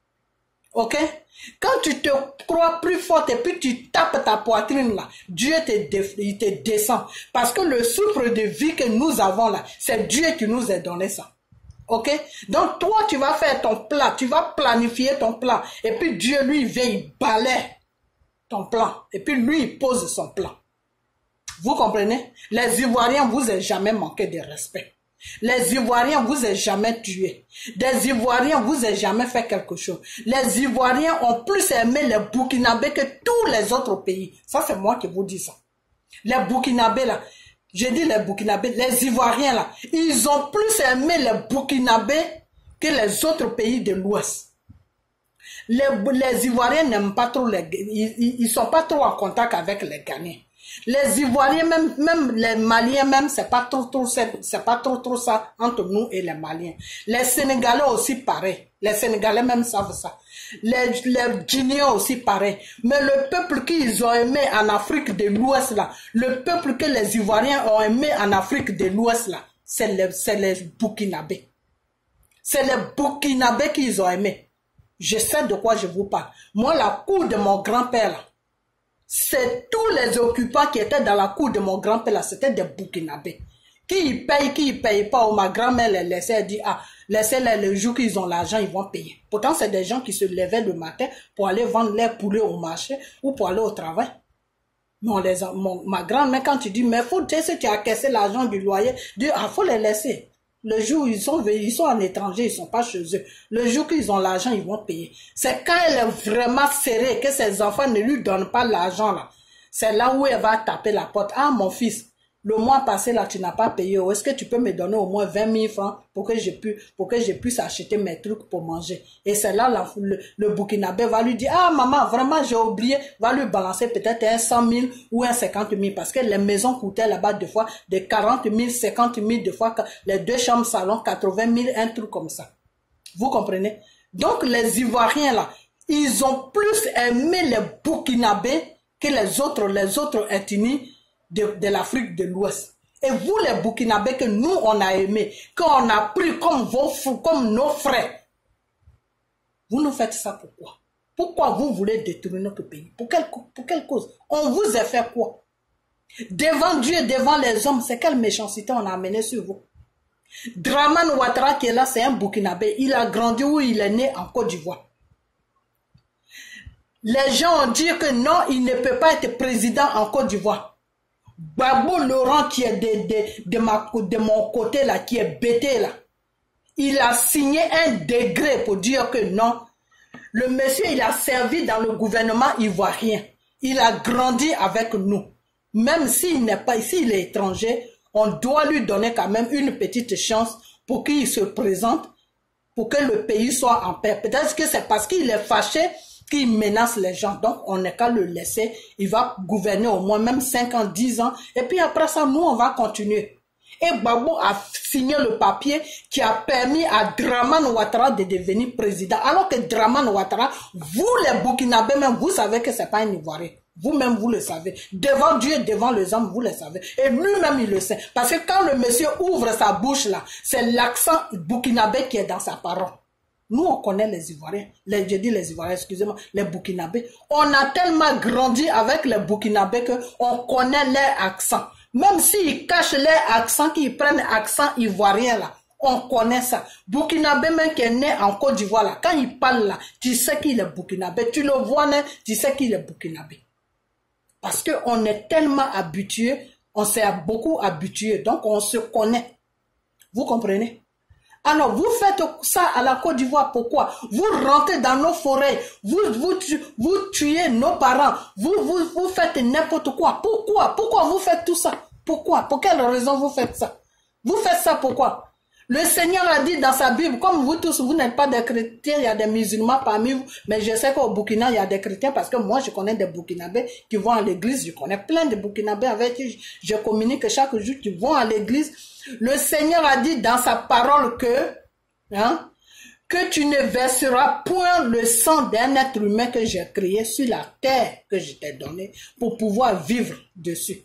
Ok? Quand tu te crois plus forte et puis tu tapes ta poitrine là, Dieu te, il te descend. Parce que le souffle de vie que nous avons là, c'est Dieu qui nous a donné ça. Ok? Donc toi, tu vas faire ton plan, tu vas planifier ton plan. Et puis Dieu, lui, vient, il balaie ton plan. Et puis lui, il pose son plan. Vous comprenez? Les Ivoiriens vous ont jamais manqué de respect. Les Ivoiriens vous ont jamais tué. Des Ivoiriens vous ont jamais fait quelque chose. Les Ivoiriens ont plus aimé les Burkinabés que tous les autres pays. Ça, c'est moi qui vous dis ça. Les Burkinabés là, je dis les Burkinabés, les Ivoiriens là, ils ont plus aimé les Burkinabés que les autres pays de l'Ouest. Les, les Ivoiriens n'aiment pas trop les, ils, ils sont pas trop en contact avec les Ghanéens. Les Ivoiriens, même, même les Maliens, même, c'est pas trop, trop, c'est pas trop, trop ça entre nous et les Maliens. Les Sénégalais aussi pareil. Les Sénégalais même savent ça. Les, les Guinéens aussi pareil. Mais le peuple qu'ils ont aimé en Afrique de l'Ouest là, le peuple que les Ivoiriens ont aimé en Afrique de l'Ouest là, c'est les, c'est les Burkinabés. C'est les Burkinabés qu'ils ont aimé. Je sais de quoi je vous parle. Moi, la cour de mon grand-père là, c'est tous les occupants qui étaient dans la cour de mon grand-père là, c'était des Burkinabés. Qui y payent, qui y payent pas, ou ma grand-mère les laissait, elle dit, ah, laissez-les le jour qu'ils ont l'argent, ils vont payer. Pourtant, c'est des gens qui se levaient le matin pour aller vendre leurs poulets au marché ou pour aller au travail. Mais on les a, mon, ma grand-mère, quand tu dis, mais faut, tu sais, si tu as caissé l'argent du loyer, dis, ah, faut les laisser. Le jour où ils sont, ils sont en étranger, ils sont pas chez eux. Le jour qu'ils ont l'argent, ils vont payer. C'est quand elle est vraiment serrée, que ses enfants ne lui donnent pas l'argent là. C'est là où elle va taper la porte. Ah, mon fils, le mois passé là, tu n'as pas payé. Est-ce que tu peux me donner au moins vingt mille francs pour que je puisse, pour que je puisse acheter mes trucs pour manger? Et c'est là, la, le, le Burkinabé va lui dire, ah, maman, vraiment, j'ai oublié, va lui balancer peut-être un cent mille ou un cinquante mille parce que les maisons coûtaient là-bas deux fois de quarante mille, cinquante mille, deux fois les deux chambres salon, quatre-vingt mille, un truc comme ça. Vous comprenez? Donc, les Ivoiriens là, ils ont plus aimé les Burkinabés que les autres, les autres ethnies de, de l'Afrique de l'Ouest. Et vous, les Burkinabés, que nous, on a aimés, qu'on a pris comme, vos, comme nos frères, vous nous faites ça pourquoi? Pourquoi vous voulez détruire notre pays? Pour quelle, pour quelle cause? On vous a fait quoi? Devant Dieu, devant les hommes, c'est quelle méchanceté on a amené sur vous? Dramane Ouattara qui est là, c'est un Burkinabé. Il a grandi où il est né en Côte d'Ivoire. Les gens ont dit que non, il ne peut pas être président en Côte d'Ivoire. Babou Laurent qui est de, de, de, ma, de mon côté là, qui est bêté là, il a signé un décret pour dire que non, le monsieur il a servi dans le gouvernement ivoirien. Il a grandi avec nous. Même s'il n'est pas ici, il est étranger, on doit lui donner quand même une petite chance pour qu'il se présente, pour que le pays soit en paix. Peut-être que c'est parce qu'il est fâché qu'il menace les gens. Donc, on n'est qu'à le laisser. Il va gouverner au moins même cinq ans, dix ans. Et puis après ça, nous, on va continuer. Et Gbagbo a signé le papier qui a permis à Dramane Ouattara de devenir président. Alors que Dramane Ouattara, vous les Burkinabés, même vous savez que c'est pas un Ivoirien. Vous-même, vous le savez. Devant Dieu, devant les hommes, vous le savez. Et lui-même, il le sait. Parce que quand le monsieur ouvre sa bouche là, c'est l'accent burkinabé qui est dans sa parole. Nous, on connaît les Ivoiriens. Les, je dis les Ivoiriens, excusez-moi, les Burkinabés. On a tellement grandi avec les Burkinabés qu'on connaît leur accent. Même s'ils cachent leur accent, qu'ils prennent accent ivoirien là, on connaît ça. Burkinabé même qui est né en Côte d'Ivoire là, quand il parle là, tu sais qu'il est Burkinabé. Tu le vois là, tu sais qu'il est Burkinabé. Parce qu'on est tellement habitué, on s'est beaucoup habitué, donc on se connaît. Vous comprenez? Alors, vous faites ça à la Côte d'Ivoire, pourquoi? Vous rentrez dans nos forêts, vous, vous, vous tuez nos parents, vous, vous, vous faites n'importe quoi. Pourquoi? Pourquoi vous faites tout ça? Pourquoi? Pour quelle raison vous faites ça? Vous faites ça pourquoi? Le Seigneur a dit dans sa Bible, comme vous tous, vous n'êtes pas des chrétiens, il y a des musulmans parmi vous, mais je sais qu'au Burkina, il y a des chrétiens parce que moi, je connais des Burkinabés qui vont à l'église, je connais plein de Burkinabés avec qui je communique chaque jour, qui vont à l'église. Le Seigneur a dit dans sa parole que, hein, que tu ne verseras point le sang d'un être humain que j'ai créé sur la terre que je t'ai donnée pour pouvoir vivre dessus.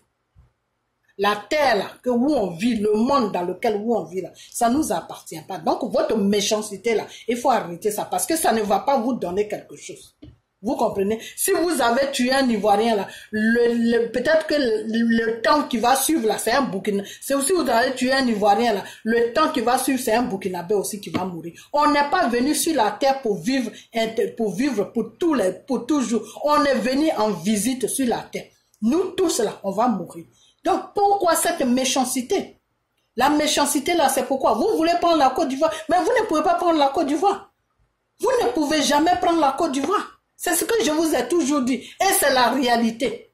La terre là, que où on vit, le monde dans lequel où on vit là, ça nous appartient pas. Donc votre méchanceté là, il faut arrêter ça parce que ça ne va pas vous donner quelque chose. Vous comprenez? Si vous avez tué un Ivoirien là, le, le, peut-être que le, le temps qui va suivre là, c'est un Burkina. C'est aussi vous avez tué un Ivoirien là, le temps qui va suivre, c'est un Burkinabé aussi qui va mourir. On n'est pas venu sur la terre pour vivre, pour vivre pour tous les, pour toujours. On est venu en visite sur la terre. Nous tous là, on va mourir. Donc, pourquoi cette méchanceté? La méchanceté, là, c'est pourquoi vous voulez prendre la Côte d'Ivoire, mais vous ne pouvez pas prendre la Côte d'Ivoire. Vous ne pouvez jamais prendre la Côte d'Ivoire. C'est ce que je vous ai toujours dit. Et c'est la réalité.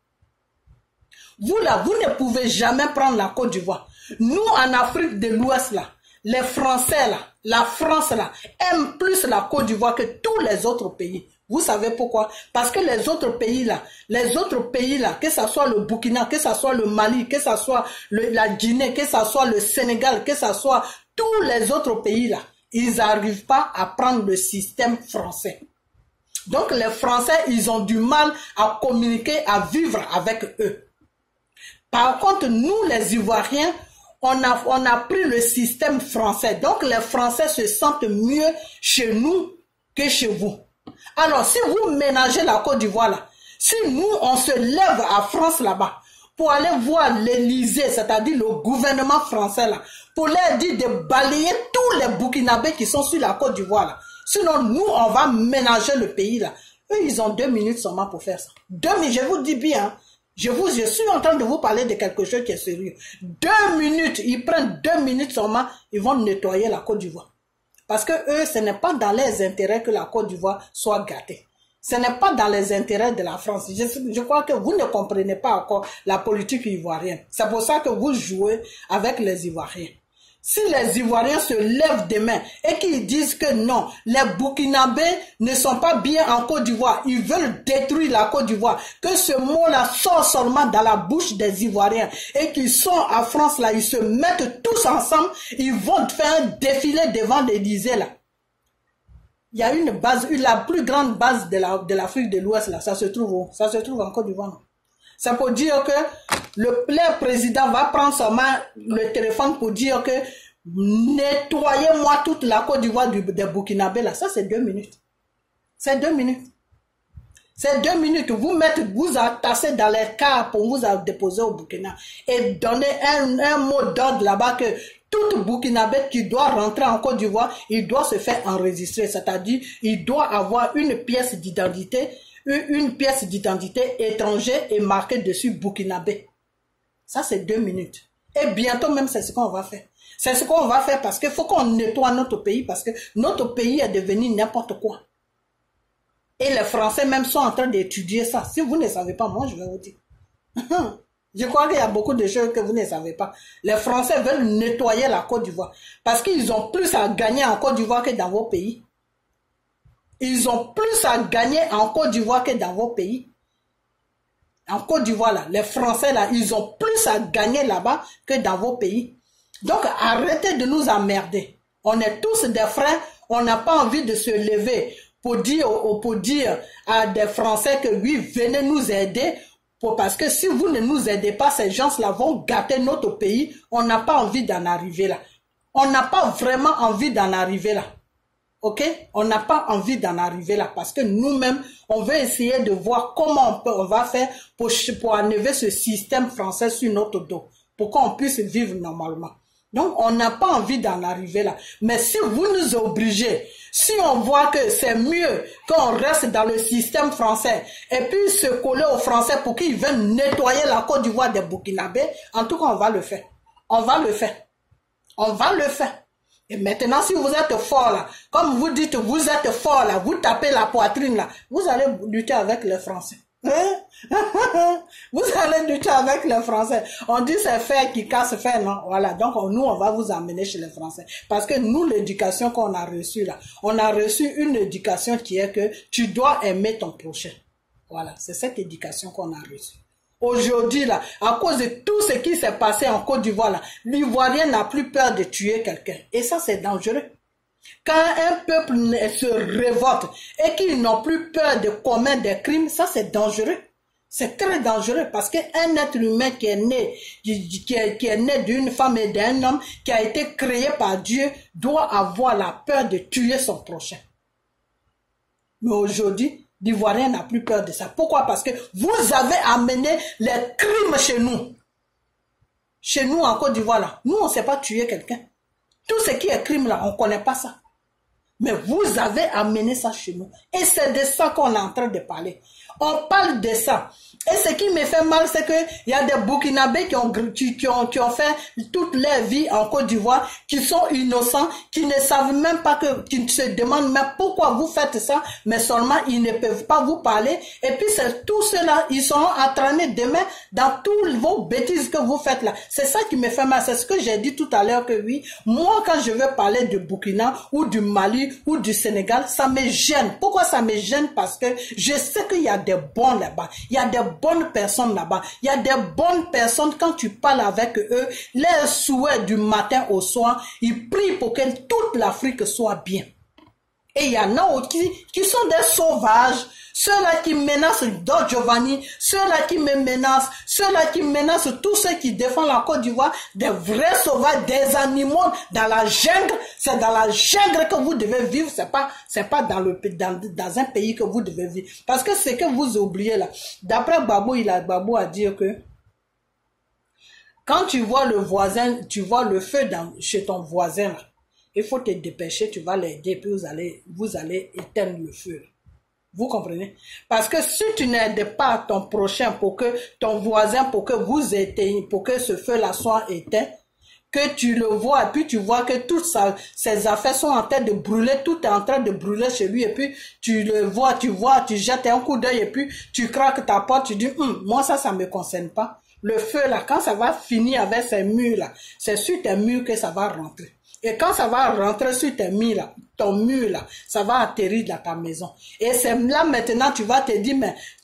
Vous, là, vous ne pouvez jamais prendre la Côte d'Ivoire. Nous, en Afrique de l'Ouest, là, les Français, là, la France, là, aiment plus la Côte d'Ivoire que tous les autres pays. Vous savez pourquoi? Parce que les autres pays là, les autres pays là, que ce soit le Burkina, que ce soit le Mali, que ce soit le, la Guinée, que ce soit le Sénégal, que ce soit tous les autres pays là, ils n'arrivent pas à prendre le système français. Donc les Français, ils ont du mal à communiquer, à vivre avec eux. Par contre, nous les Ivoiriens, on a, on a pris le système français. Donc les Français se sentent mieux chez nous que chez vous. Alors, si vous ménagez la Côte d'Ivoire là, si nous, on se lève à France là-bas, pour aller voir l'Élysée, c'est-à-dire le gouvernement français là, pour leur dire de balayer tous les Burkinabés qui sont sur la Côte d'Ivoire là. Sinon, nous, on va ménager le pays là. Eux, ils ont deux minutes seulement pour faire ça. Deux minutes, je vous dis bien, je, vous, je suis en train de vous parler de quelque chose qui est sérieux. Deux minutes, ils prennent deux minutes seulement, ils vont nettoyer la Côte d'Ivoire. Parce que eux, ce n'est pas dans leurs intérêts que la Côte d'Ivoire soit gâtée. Ce n'est pas dans les intérêts de la France. Je, je crois que vous ne comprenez pas encore la politique ivoirienne. C'est pour ça que vous jouez avec les Ivoiriens. Si les Ivoiriens se lèvent demain et qu'ils disent que non, les Burkinabés ne sont pas bien en Côte d'Ivoire, ils veulent détruire la Côte d'Ivoire, que ce mot-là sort seulement dans la bouche des Ivoiriens et qu'ils sont à France là, ils se mettent tous ensemble, ils vont faire un défilé devant l'Élysée là. Il y a une base, une, la plus grande base de la, de l'Afrique de l'Ouest là, ça se trouve où? Ça se trouve en Côte d'Ivoire. C'est pour dire que le, le président va prendre seulement le téléphone pour dire que nettoyez-moi toute la Côte d'Ivoire du, des Burkinabé là. Ça, c'est deux minutes. C'est deux minutes. C'est deux minutes. Vous mettez, vous attassez dans les cars pour vous déposer au Burkina et donner un, un mot d'ordre là-bas que tout Burkinabé qui doit rentrer en Côte d'Ivoire, il doit se faire enregistrer. C'est-à-dire, il doit avoir une pièce d'identité, une, une pièce d'identité étrangère et marquée dessus Burkinabé. Ça, c'est deux minutes. Et bientôt même, c'est ce qu'on va faire. C'est ce qu'on va faire parce qu'il faut qu'on nettoie notre pays parce que notre pays est devenu n'importe quoi. Et les Français même sont en train d'étudier ça. Si vous ne savez pas, moi je vais vous dire. Je crois qu'il y a beaucoup de choses que vous ne savez pas. Les Français veulent nettoyer la Côte d'Ivoire parce qu'ils ont plus à gagner en Côte d'Ivoire que dans vos pays. Ils ont plus à gagner en Côte d'Ivoire que dans vos pays. En Côte d'Ivoire, là, les Français, là, ils ont plus à gagner là-bas que dans vos pays. Donc, arrêtez de nous emmerder. On est tous des frères, on n'a pas envie de se lever pour dire, pour dire à des Français que oui, venez nous aider, pour, parce que si vous ne nous aidez pas, ces gens-là vont gâter notre pays. On n'a pas envie d'en arriver là. On n'a pas vraiment envie d'en arriver là. Ok? On n'a pas envie d'en arriver là parce que nous-mêmes, on veut essayer de voir comment on, peut, on va faire pour, pour enlever ce système français sur notre dos, pour qu'on puisse vivre normalement. Donc, on n'a pas envie d'en arriver là. Mais si vous nous obligez, si on voit que c'est mieux qu'on reste dans le système français et puis se coller aux Français pour qu'ils viennent nettoyer la Côte d'Ivoire des Burkinabés, en tout cas, on va le faire. On va le faire. On va le faire. Et maintenant, si vous êtes fort là, comme vous dites, vous êtes fort là, vous tapez la poitrine là, vous allez lutter avec les Français. Hein? Vous allez lutter avec les Français. On dit c'est fer qui casse fer, non? Voilà, donc on, nous on va vous amener chez les Français. Parce que nous, l'éducation qu'on a reçue là, on a reçu une éducation qui est que tu dois aimer ton prochain. Voilà, c'est cette éducation qu'on a reçue. Aujourd'hui là, à cause de tout ce qui s'est passé en Côte d'Ivoire là, l'Ivoirien n'a plus peur de tuer quelqu'un. Et ça c'est dangereux. Quand un peuple se révolte et qu'ils n'ont plus peur de commettre des crimes, ça c'est dangereux. C'est très dangereux parce qu'un être humain qui est né, qui, qui est, qui est né d'une femme et d'un homme, qui a été créé par Dieu, doit avoir la peur de tuer son prochain. Mais aujourd'hui, l'Ivoirien n'a plus peur de ça. Pourquoi? Parce que vous avez amené les crimes chez nous. Chez nous en Côte d'Ivoire là, nous on ne sait pas tuer quelqu'un. Tout ce qui est crime là, on ne connaît pas ça. Mais vous avez amené ça chez nous. Et c'est de ça qu'on est en train de parler. On parle de ça. Et ce qui me fait mal, c'est qu'il y a des Burkinabés qui ont, qui, qui, ont, qui ont fait toute leur vie en Côte d'Ivoire, qui sont innocents, qui ne savent même pas, que, qui se demandent même pourquoi vous faites ça, mais seulement ils ne peuvent pas vous parler. Et puis c'est tout cela, ils seront entraînés demain dans toutes vos bêtises que vous faites là. C'est ça qui me fait mal. C'est ce que j'ai dit tout à l'heure que oui, moi quand je veux parler de Burkina ou du Mali ou du Sénégal, ça me gêne. Pourquoi ça me gêne? Parce que je sais qu'il y a des bons là-bas. Il y a des bonnes personnes là-bas. Il y a des bonnes personnes, quand tu parles avec eux, leurs souhaits du matin au soir, ils prient pour que toute l'Afrique soit bien. Et il y en a aussi qui sont des sauvages, ceux-là qui menacent Don Giovanni, ceux-là qui me menacent, ceux-là qui menacent tous ceux qui défendent la Côte d'Ivoire, des vrais sauvages, des animaux dans la jungle. C'est dans la jungle que vous devez vivre, c'est pas, c'est pas dans le dans, dans un pays que vous devez vivre. Parce que c'est que vous oubliez là. D'après Babou, il a Babou à dire que quand tu vois le voisin, tu vois le feu dans, chez ton voisin là, il faut te dépêcher, tu vas l'aider, puis vous allez, vous allez éteindre le feu. Vous comprenez? Parce que si tu n'aides pas ton prochain pour que ton voisin, pour que vous éteignez, pour que ce feu-là soit éteint, que tu le vois, et puis tu vois que toutes ça, ses affaires sont en train de brûler, tout est en train de brûler chez lui, et puis tu le vois, tu vois, tu jettes un coup d'œil, et puis tu craques ta porte, tu dis, hm, moi ça, ça me concerne pas. Le feu là, quand ça va finir avec ces murs là, c'est sur tes murs que ça va rentrer. Et quand ça va rentrer sur tes murs là, ton mur là, ça va atterrir dans ta maison. Et c'est là maintenant tu vas te dire, mais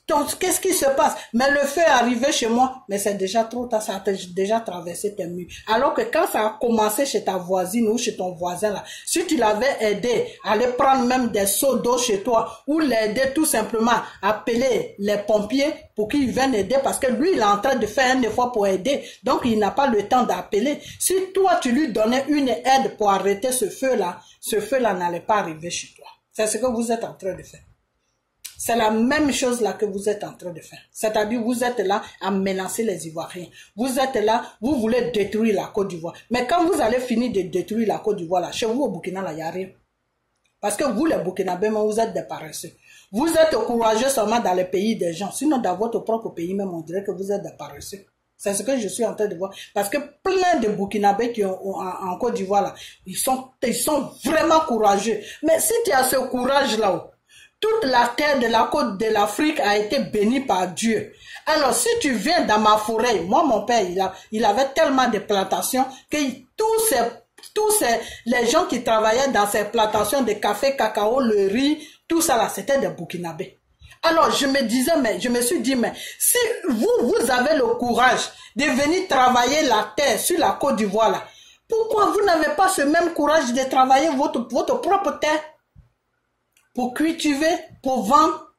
Donc, qu'est-ce qui se passe? Mais le feu est arrivé chez moi, mais c'est déjà trop tard, ça a déjà traversé tes murs. Alors que quand ça a commencé chez ta voisine ou chez ton voisin là, si tu l'avais aidé à aller prendre même des seaux d'eau chez toi, ou l'aider tout simplement à appeler les pompiers pour qu'ils viennent aider, parce que lui il est en train de faire un effort pour aider, donc il n'a pas le temps d'appeler. Si toi tu lui donnais une aide pour arrêter ce feu là, ce feu là n'allait pas arriver chez toi. C'est ce que vous êtes en train de faire. C'est la même chose là que vous êtes en train de faire. C'est-à-dire, vous êtes là à menacer les Ivoiriens. Vous êtes là, vous voulez détruire la Côte d'Ivoire. Mais quand vous allez finir de détruire la Côte d'Ivoire, là, chez vous au Burkina, là, il n'y a rien. Parce que vous, les Burkinabés, vous êtes des paresseux. Vous êtes courageux seulement dans les pays des gens. Sinon, dans votre propre pays, même, on dirait que vous êtes des paresseux. C'est ce que je suis en train de voir. Parce que plein de Burkinabés qui ont en, en Côte d'Ivoire, là, ils sont, ils sont vraiment courageux. Mais si tu as ce courage-là, toute la terre de la côte de l'Afrique a été bénie par Dieu. Alors, si tu viens dans ma forêt, moi, mon père, il, a, il avait tellement de plantations que tous ces, tous ces, les gens qui travaillaient dans ces plantations de café, cacao, le riz, tout ça là, c'était des Burkinabés. Alors, je me disais, mais, je me suis dit, mais, si vous, vous avez le courage de venir travailler la terre sur la Côte d'Ivoire là, pourquoi vous n'avez pas ce même courage de travailler votre, votre propre terre? Pour cultiver, pour vendre.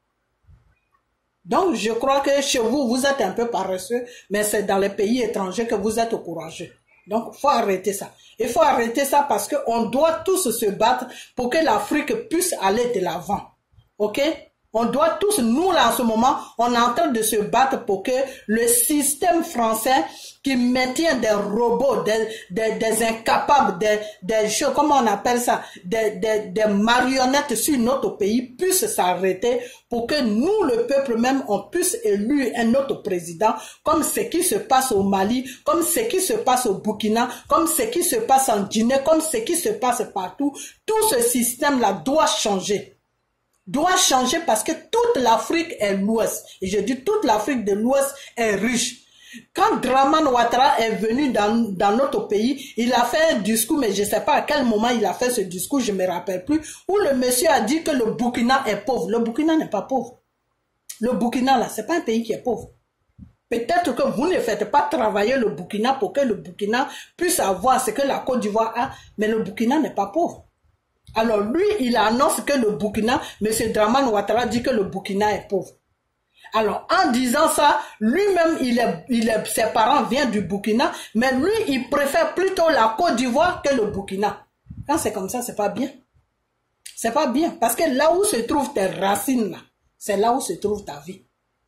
Donc, je crois que chez vous, vous êtes un peu paresseux, mais c'est dans les pays étrangers que vous êtes courageux. Donc, il faut arrêter ça. Il faut arrêter ça parce qu'on doit tous se battre pour que l'Afrique puisse aller de l'avant. OK? On doit tous, nous là en ce moment, on est en train de se battre pour que le système français qui maintient des robots, des, des, des incapables, des, des choses, comment on appelle ça, des, des, des marionnettes sur notre pays puisse s'arrêter pour que nous, le peuple même, on puisse élire un autre président, comme ce qui se passe au Mali, comme ce qui se passe au Burkina, comme ce qui se passe en Guinée, comme ce qui se passe partout. Tout ce système-là doit changer. doit changer parce que toute l'Afrique est l'Ouest. Et je dis toute l'Afrique de l'Ouest est riche. Quand Dramane Ouattara est venu dans, dans notre pays, il a fait un discours, mais je ne sais pas à quel moment il a fait ce discours, je ne me rappelle plus, où le monsieur a dit que le Burkina est pauvre. Le Burkina n'est pas pauvre. Le Burkina, là, ce n'est pas un pays qui est pauvre. Peut-être que vous ne faites pas travailler le Burkina pour que le Burkina puisse avoir ce que la Côte d'Ivoire a, mais le Burkina n'est pas pauvre. Alors lui, il annonce que le Burkina, M. Dramane Ouattara dit que le Burkina est pauvre. Alors en disant ça, lui-même, il est, il est, ses parents viennent du Burkina, mais lui, il préfère plutôt la Côte d'Ivoire que le Burkina. Quand c'est comme ça, c'est pas bien. C'est pas bien, parce que là où se trouvent tes racines, c'est là où se trouve ta vie.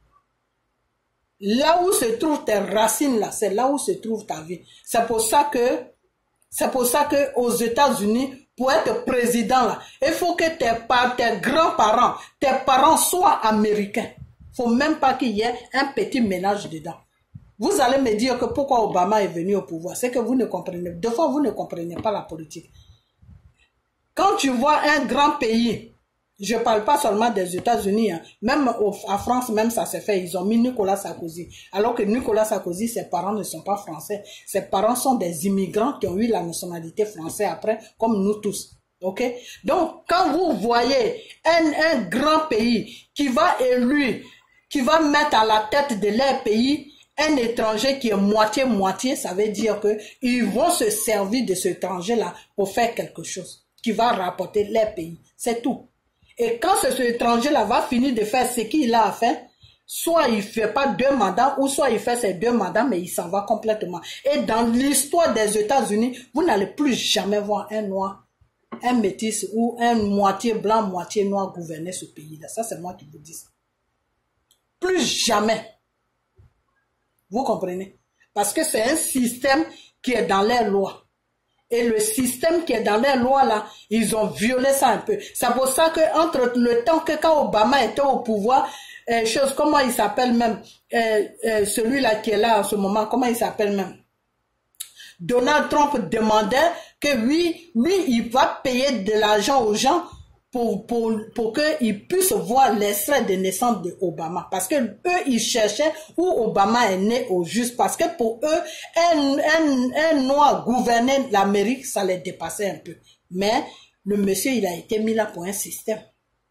Là où se trouvent tes racines, là, c'est là où se trouve ta vie. C'est pour ça que, c'est pour ça que aux États-Unis, pour être président, là, il faut que tes, tes grands-parents, tes parents soient américains. Il ne faut même pas qu'il y ait un petit ménage dedans. Vous allez me dire que pourquoi Obama est venu au pouvoir. C'est que vous ne comprenez, deux fois vous ne comprenez pas la politique. Quand tu vois un grand pays, je ne parle pas seulement des États-Unis, hein, même au, à France, même ça s'est fait, ils ont mis Nicolas Sarkozy. Alors que Nicolas Sarkozy, ses parents ne sont pas français. Ses parents sont des immigrants qui ont eu la nationalité française après, comme nous tous. Ok? Donc, quand vous voyez un, un grand pays qui va élire, qui va mettre à la tête de leur pays un étranger qui est moitié-moitié, ça veut dire que ils vont se servir de cet étranger-là pour faire quelque chose qui va rapporter leur pays. C'est tout. Et quand cet étranger-là va finir de faire ce qu'il a à faire, soit il ne fait pas deux mandats, ou soit il fait ses deux mandats, mais il s'en va complètement. Et dans l'histoire des États-Unis, vous n'allez plus jamais voir un noir, un métis ou un moitié blanc, moitié noir gouverner ce pays-là. Ça, c'est moi qui vous dis ça. Plus jamais. Vous comprenez? Parce que c'est un système qui est dans les lois. Et le système qui est dans les lois là, ils ont violé ça un peu. C'est pour ça que entre le temps que quand Obama était au pouvoir, euh, chose, comment il s'appelle même, euh, euh, celui-là qui est là en ce moment, comment il s'appelle même? Donald Trump demandait que lui, lui, il va payer de l'argent aux gens pour, pour, pour qu'ils puissent voir l'extrait de naissance de Obama. Parce que eux, ils cherchaient où Obama est né au juste. Parce que pour eux, un, un, un noir gouverner l'Amérique, ça les dépassait un peu. Mais le monsieur, il a été mis là pour un système.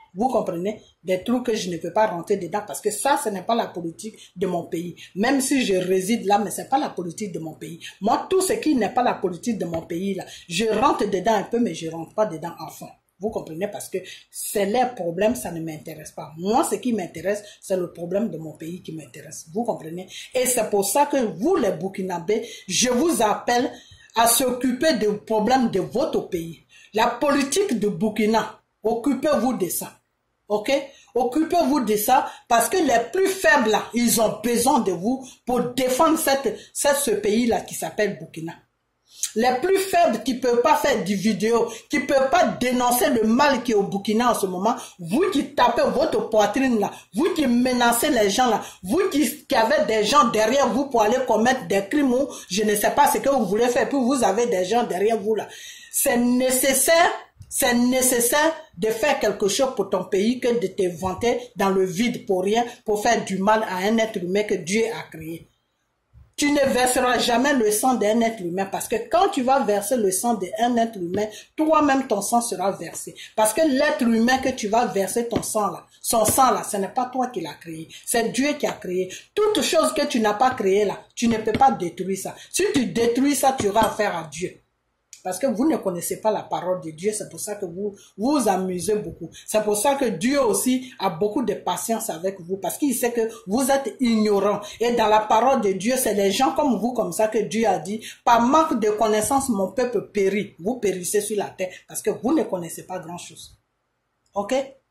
Vous comprenez? Des trucs que je ne peux pas rentrer dedans parce que ça, ce n'est pas la politique de mon pays. Même si je réside là, mais ce n'est pas la politique de mon pays. Moi, tout ce qui n'est pas la politique de mon pays, là, je rentre dedans un peu, mais je ne rentre pas dedans à fond. Vous comprenez? Parce que c'est leur problème, ça ne m'intéresse pas. Moi, ce qui m'intéresse, c'est le problème de mon pays qui m'intéresse. Vous comprenez? Et c'est pour ça que vous, les Burkinabés, je vous appelle à s'occuper des problèmes de votre pays. La politique de Burkina, occupez-vous de ça. Ok? Occupez-vous de ça parce que les plus faibles, là, ils ont besoin de vous pour défendre cette, cette, ce pays-là qui s'appelle Burkina. Les plus faibles qui ne peuvent pas faire des vidéos, qui ne peuvent pas dénoncer le mal qui est au Burkina en ce moment, vous qui tapez votre poitrine là, vous qui menacez les gens là, vous qui, qui avez des gens derrière vous pour aller commettre des crimes ou je ne sais pas ce que vous voulez faire, puis vous avez des gens derrière vous là. C'est nécessaire, c'est nécessaire de faire quelque chose pour ton pays que de te vanter dans le vide pour rien, pour faire du mal à un être humain que Dieu a créé. Tu ne verseras jamais le sang d'un être humain parce que quand tu vas verser le sang d'un être humain, toi-même ton sang sera versé. Parce que l'être humain que tu vas verser ton sang là, son sang là, ce n'est pas toi qui l'as créé, c'est Dieu qui a créé. Toute chose que tu n'as pas créée là, tu ne peux pas détruire ça. Si tu détruis ça, tu auras affaire à Dieu. Parce que vous ne connaissez pas la parole de Dieu, c'est pour ça que vous vous amusez beaucoup. C'est pour ça que Dieu aussi a beaucoup de patience avec vous, parce qu'il sait que vous êtes ignorants. Et dans la parole de Dieu, c'est les gens comme vous, comme ça, que Dieu a dit, par manque de connaissance, mon peuple périt. Vous périssez sur la terre, parce que vous ne connaissez pas grand-chose. Ok?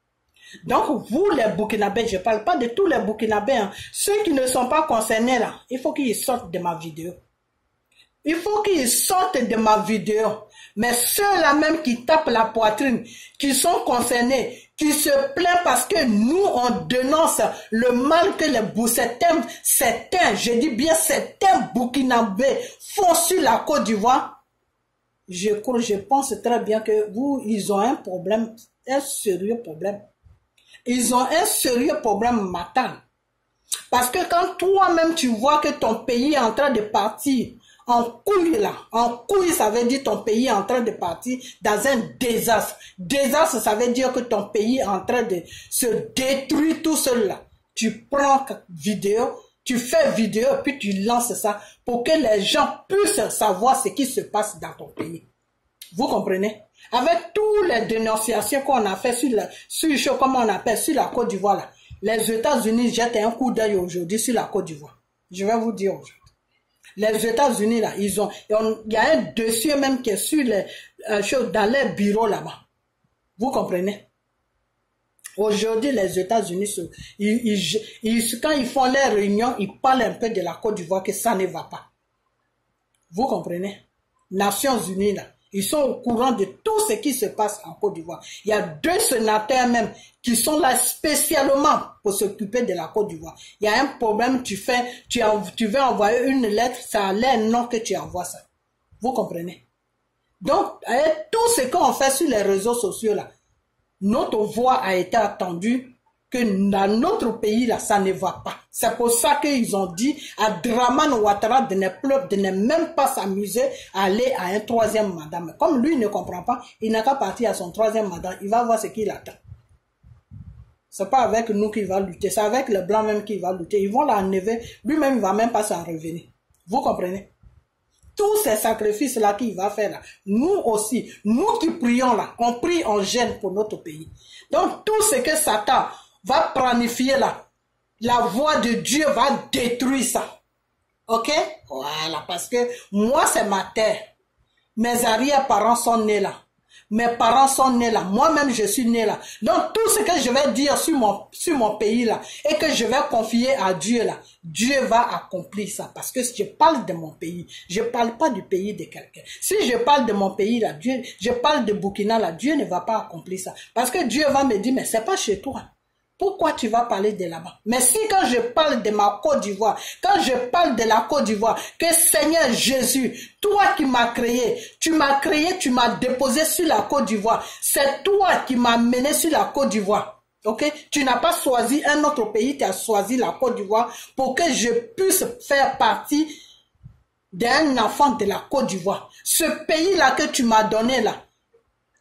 Donc, vous, les Burkinabés, je ne parle pas de tous les Burkinabés, hein. Ceux qui ne sont pas concernés là, il faut qu'ils sortent de ma vidéo. Il faut qu'ils sortent de ma vidéo. Mais ceux-là même qui tapent la poitrine, qui sont concernés, qui se plaignent parce que nous, on dénonce le mal que les certains, certains, je dis bien certains Burkinabés font sur la Côte d'Ivoire. Je, je pense très bien que vous, ils ont un problème, un sérieux problème. Ils ont un sérieux problème mental. Parce que quand toi-même tu vois que ton pays est en train de partir, en couille là, en couille ça veut dire ton pays est en train de partir dans un désastre. Désastre ça veut dire que ton pays est en train de se détruire tout seul là. Tu prends vidéo, tu fais vidéo puis tu lances ça pour que les gens puissent savoir ce qui se passe dans ton pays. Vous comprenez? Avec toutes les dénonciations qu'on a fait sur la, sur, comment on appelle, sur la Côte d'Ivoire là, les États-Unis jettent un coup d'œil aujourd'hui sur la Côte d'Ivoire. Je vais vous dire aujourd'hui. Les États-Unis, là, ils ont, il y a un dossier même qui est sur les euh, choses dans les bureaux là-bas. Vous comprenez? Aujourd'hui, les États-Unis, ils, ils, ils, quand ils font leurs réunions, ils parlent un peu de la Côte d'Ivoire, que ça ne va pas. Vous comprenez? Nations Unies, là, ils sont au courant de tout ce qui se passe en Côte d'Ivoire. Il y a deux sénateurs même qui sont là spécialement pour s'occuper de la Côte d'Ivoire. Il y a un problème, tu fais, tu, tu veux envoyer une lettre, ça a l'air non que tu envoies ça. Vous comprenez? Donc, avec tout ce qu'on fait sur les réseaux sociaux là, notre voix a été attendue que dans notre pays là, ça ne va pas. C'est pour ça qu'ils ont dit à Dramane Ouattara de ne, plus, de ne même pas s'amuser à aller à un troisième mandat. Mais comme lui ne comprend pas, il n'a qu'à partir à son troisième mandat. Il va voir ce qu'il attend. C'est pas avec nous qu'il va lutter, c'est avec les blancs même qu'il va lutter. Ils vont l'enlever, lui-même il va même pas s'en revenir. Vous comprenez? Tous ces sacrifices là qu'il va faire là, nous aussi, nous qui prions là, on prie, on gêne pour notre pays. Donc tout ce que Satan va planifier là, la voix de Dieu va détruire ça. Ok? Voilà, parce que moi c'est ma terre. Mes arrière-parents sont nés là. Mes parents sont nés là. Moi-même, je suis né là. Donc, tout ce que je vais dire sur mon, sur mon pays là, et que je vais confier à Dieu là, Dieu va accomplir ça. Parce que je parle de mon pays. Je ne parle pas du pays de quelqu'un. Si je parle de mon pays là, Dieu, je parle de Burkina là, Dieu ne va pas accomplir ça. Parce que Dieu va me dire, mais c'est pas chez toi. Pourquoi tu vas parler de là-bas? Mais si quand je parle de ma Côte d'Ivoire, quand je parle de la Côte d'Ivoire, que Seigneur Jésus, toi qui m'as créé, tu m'as créé, tu m'as déposé sur la Côte d'Ivoire. C'est toi qui m'as mené sur la Côte d'Ivoire. Ok? Tu n'as pas choisi un autre pays, tu as choisi la Côte d'Ivoire pour que je puisse faire partie d'un enfant de la Côte d'Ivoire. Ce pays-là que tu m'as donné là,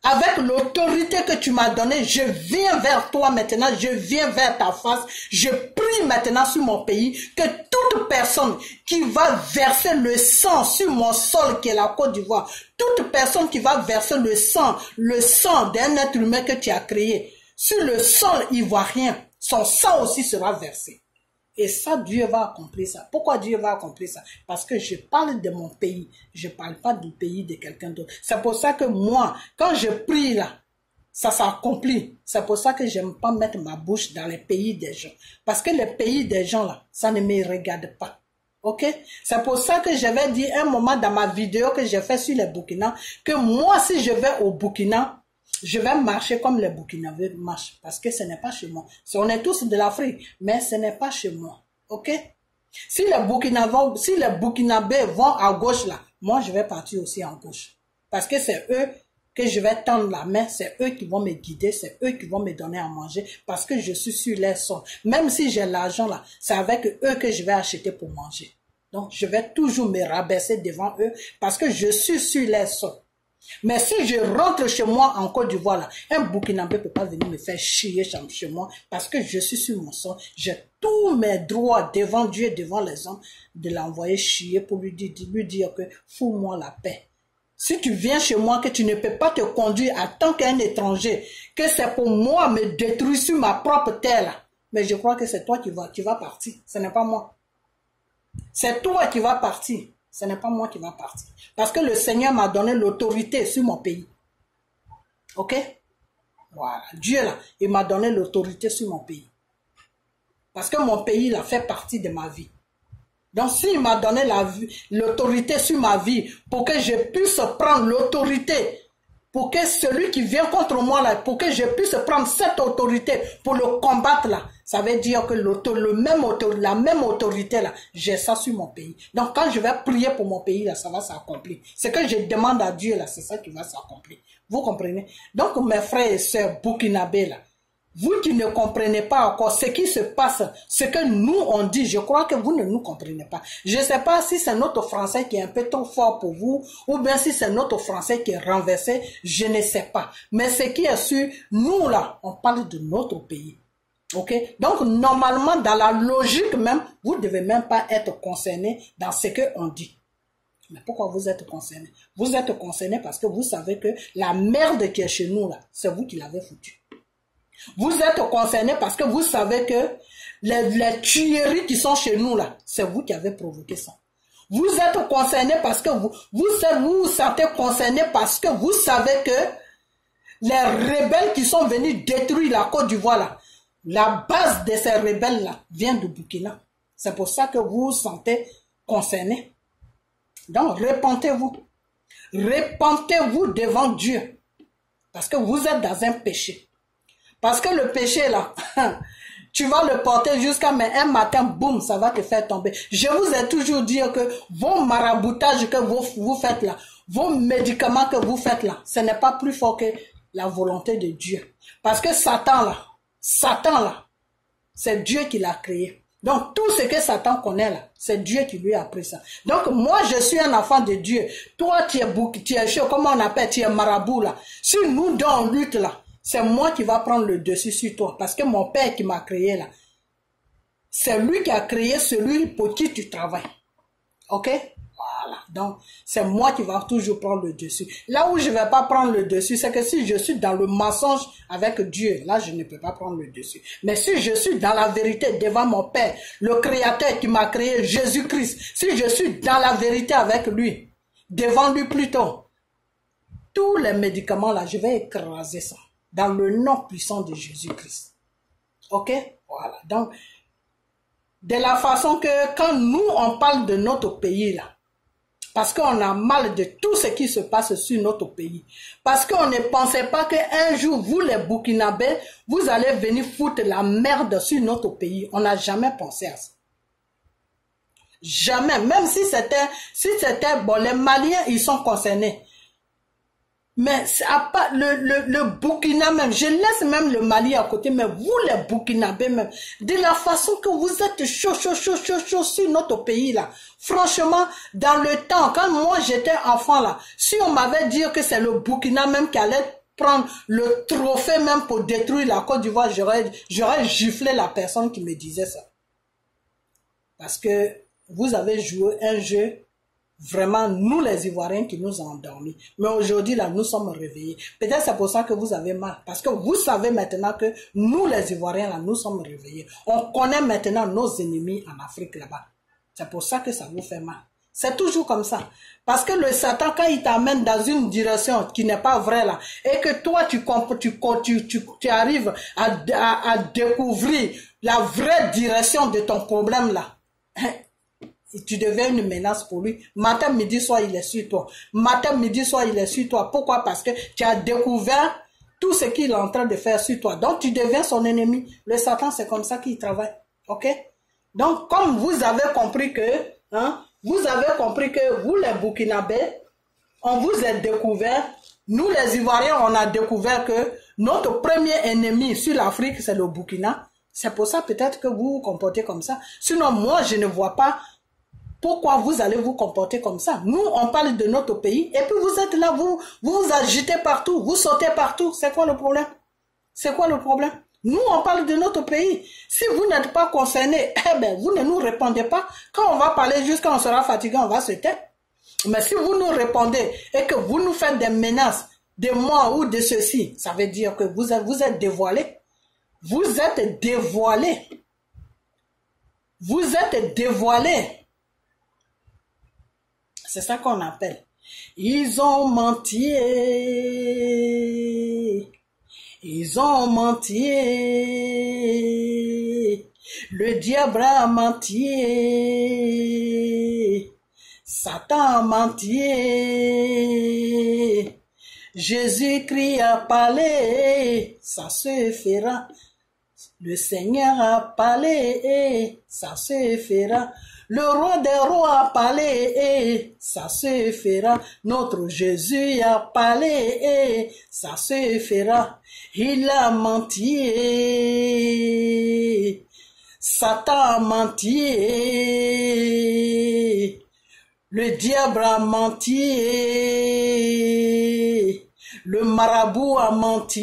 avec l'autorité que tu m'as donnée, je viens vers toi maintenant, je viens vers ta face, je prie maintenant sur mon pays, que toute personne qui va verser le sang sur mon sol qui est la Côte d'Ivoire, toute personne qui va verser le sang, le sang d'un être humain que tu as créé, sur le sol ivoirien, son sang aussi sera versé. Et ça, Dieu va accomplir ça. Pourquoi Dieu va accomplir ça? Parce que je parle de mon pays. Je ne parle pas du pays de quelqu'un d'autre. C'est pour ça que moi, quand je prie là, ça s'accomplit. C'est pour ça que je n'aime pas mettre ma bouche dans les pays des gens. Parce que les pays des gens là, ça ne me regarde pas. Ok? C'est pour ça que j'avais dit un moment dans ma vidéo que j'ai fait sur les Burkina, que moi, si je vais au Burkina, je vais marcher comme les Burkinabés marchent, parce que ce n'est pas chez moi. On est tous de l'Afrique, mais ce n'est pas chez moi. Ok? Si les Burkinabés, si les Burkinabés vont à gauche là, moi je vais partir aussi en gauche. Parce que c'est eux que je vais tendre la main, c'est eux qui vont me guider, c'est eux qui vont me donner à manger, parce que je suis sur les sols. Même si j'ai l'argent là, c'est avec eux que je vais acheter pour manger. Donc je vais toujours me rabaisser devant eux, parce que je suis sur les sols. Mais si je rentre chez moi en Côte d'Ivoire, là, un Burkinabé ne peut pas venir me faire chier chez moi parce que je suis sur mon sol. J'ai tous mes droits devant Dieu, devant les hommes, de l'envoyer chier pour lui dire, lui dire que fous-moi la paix. Si tu viens chez moi, que tu ne peux pas te conduire en tant qu'un étranger, que c'est pour moi me détruire sur ma propre terre, là, mais je crois que c'est toi qui vas, qui vas partir. Ce n'est pas moi. C'est toi qui vas partir. Ce n'est pas moi qui va partir. Parce que le Seigneur m'a donné l'autorité sur mon pays. Ok? Voilà. Dieu, là, il m'a donné l'autorité sur mon pays. Parce que mon pays, là, fait partie de ma vie. Donc, s'il m'a donné l'autorité sur ma vie, pour que je puisse prendre l'autorité, pour que celui qui vient contre moi, là, pour que je puisse prendre cette autorité pour le combattre, là, ça veut dire que le même autorité, la même autorité, là, j'ai ça sur mon pays. Donc, quand je vais prier pour mon pays, là, ça va s'accomplir. Ce que je demande à Dieu, là, c'est ça qui va s'accomplir. Vous comprenez? Donc, mes frères et sœurs burkinabés, là, vous qui ne comprenez pas encore ce qui se passe, ce que nous on dit, je crois que vous ne nous comprenez pas. Je ne sais pas si c'est notre français qui est un peu trop fort pour vous, ou bien si c'est notre français qui est renversé, je ne sais pas. Mais ce qui est sûr, nous là, on parle de notre pays. Ok? Donc normalement, dans la logique même, vous ne devez même pas être concerné dans ce qu'on dit. Mais pourquoi vous êtes concerné? Vous êtes concerné parce que vous savez que la merde qui est chez nous là, c'est vous qui l'avez foutue. Vous êtes concerné parce que vous savez que les, les tueries qui sont chez nous là, c'est vous qui avez provoqué ça. Vous êtes concerné parce que vous vous vous, vous sentez concerné parce que vous savez que les rebelles qui sont venus détruire la Côte d'Ivoire là, la base de ces rebelles là vient du Burkina. C'est pour ça que vous vous sentez concerné. Donc repentez-vous. Repentez-vous devant Dieu. Parce que vous êtes dans un péché. Parce que le péché là, tu vas le porter jusqu'à mais un matin, boum, ça va te faire tomber. Je vous ai toujours dit que vos maraboutages que vous, vous faites là, vos médicaments que vous faites là, ce n'est pas plus fort que la volonté de Dieu. Parce que Satan là, Satan là, c'est Dieu qui l'a créé. Donc tout ce que Satan connaît là, c'est Dieu qui lui a appris ça. Donc moi je suis un enfant de Dieu. Toi tu es bouc, tu es chaud, comment on appelle, tu es marabout là. Si nous deux on lutte là, c'est moi qui va prendre le dessus sur toi. Parce que mon père qui m'a créé là, c'est lui qui a créé celui pour qui tu travailles. Ok? Voilà. Donc, c'est moi qui va toujours prendre le dessus. Là où je ne vais pas prendre le dessus, c'est que si je suis dans le mensonge avec Dieu, là, je ne peux pas prendre le dessus. Mais si je suis dans la vérité devant mon Père, le Créateur qui m'a créé, Jésus-Christ, si je suis dans la vérité avec lui, devant lui plutôt, tous les médicaments là, je vais écraser ça. Dans le nom puissant de Jésus-Christ. Ok? Voilà. Donc, de la façon que quand nous, on parle de notre pays là, parce qu'on a mal de tout ce qui se passe sur notre pays, parce qu'on ne pensait pas qu'un jour, vous les Burkinabés, vous allez venir foutre la merde sur notre pays. On n'a jamais pensé à ça. Jamais. Même si c'était, si c'était, bon, les Maliens, ils sont concernés. Mais à part le, le, le Burkina même, je laisse même le Mali à côté, mais vous les Burkinabés même, de la façon que vous êtes chaud, chaud, chaud, chaud, chaud sur notre pays là. Franchement, dans le temps, quand moi j'étais enfant là, si on m'avait dit que c'est le Burkina même qui allait prendre le trophée même pour détruire la Côte d'Ivoire, j'aurais, j'aurais giflé la personne qui me disait ça. Parce que vous avez joué un jeu, vraiment, nous les Ivoiriens qui nous ont endormis. Mais aujourd'hui, là, nous sommes réveillés. Peut-être c'est pour ça que vous avez mal. Parce que vous savez maintenant que nous les Ivoiriens, là, nous sommes réveillés. On connaît maintenant nos ennemis en Afrique, là-bas. C'est pour ça que ça vous fait mal. C'est toujours comme ça. Parce que le Satan, quand il t'amène dans une direction qui n'est pas vraie là, et que toi, tu, tu, tu, tu, tu arrives à, à, à découvrir la vraie direction de ton problème là, tu deviens une menace pour lui. Matin, midi, soir, il est sur toi. Matin, midi, soir, il est sur toi. Pourquoi? Parce que tu as découvert tout ce qu'il est en train de faire sur toi. Donc, tu deviens son ennemi. Le Satan, c'est comme ça qu'il travaille. OK? Donc, comme vous avez compris que, hein, vous avez compris que vous, les Burkinabés, on vous a découvert, nous, les Ivoiriens, on a découvert que notre premier ennemi sur l'Afrique, c'est le Burkina. C'est pour ça peut-être que vous vous comportez comme ça. Sinon, moi, je ne vois pas pourquoi vous allez vous comporter comme ça. Nous, on parle de notre pays, et puis vous êtes là, vous vous, vous agitez partout, vous sautez partout. C'est quoi le problème? C'est quoi le problème? Nous, on parle de notre pays. Si vous n'êtes pas concerné, eh ben, vous ne nous répondez pas. Quand on va parler, juste quand on sera fatigué, on va se taire. Mais si vous nous répondez et que vous nous faites des menaces de moi ou de ceci, ça veut dire que vous êtes, vous êtes dévoilé. Vous êtes dévoilé. Vous êtes dévoilé. C'est ça qu'on appelle. Ils ont menti. Ils ont menti. Le diable a menti. Satan a menti. Jésus-Christ a parlé. Ça se fera. Le Seigneur a parlé. Ça se fera. Le roi des rois a parlé, et ça se fera. Notre Jésus a parlé, et ça se fera. Il a menti. Satan a menti. Le diable a menti. Le marabout a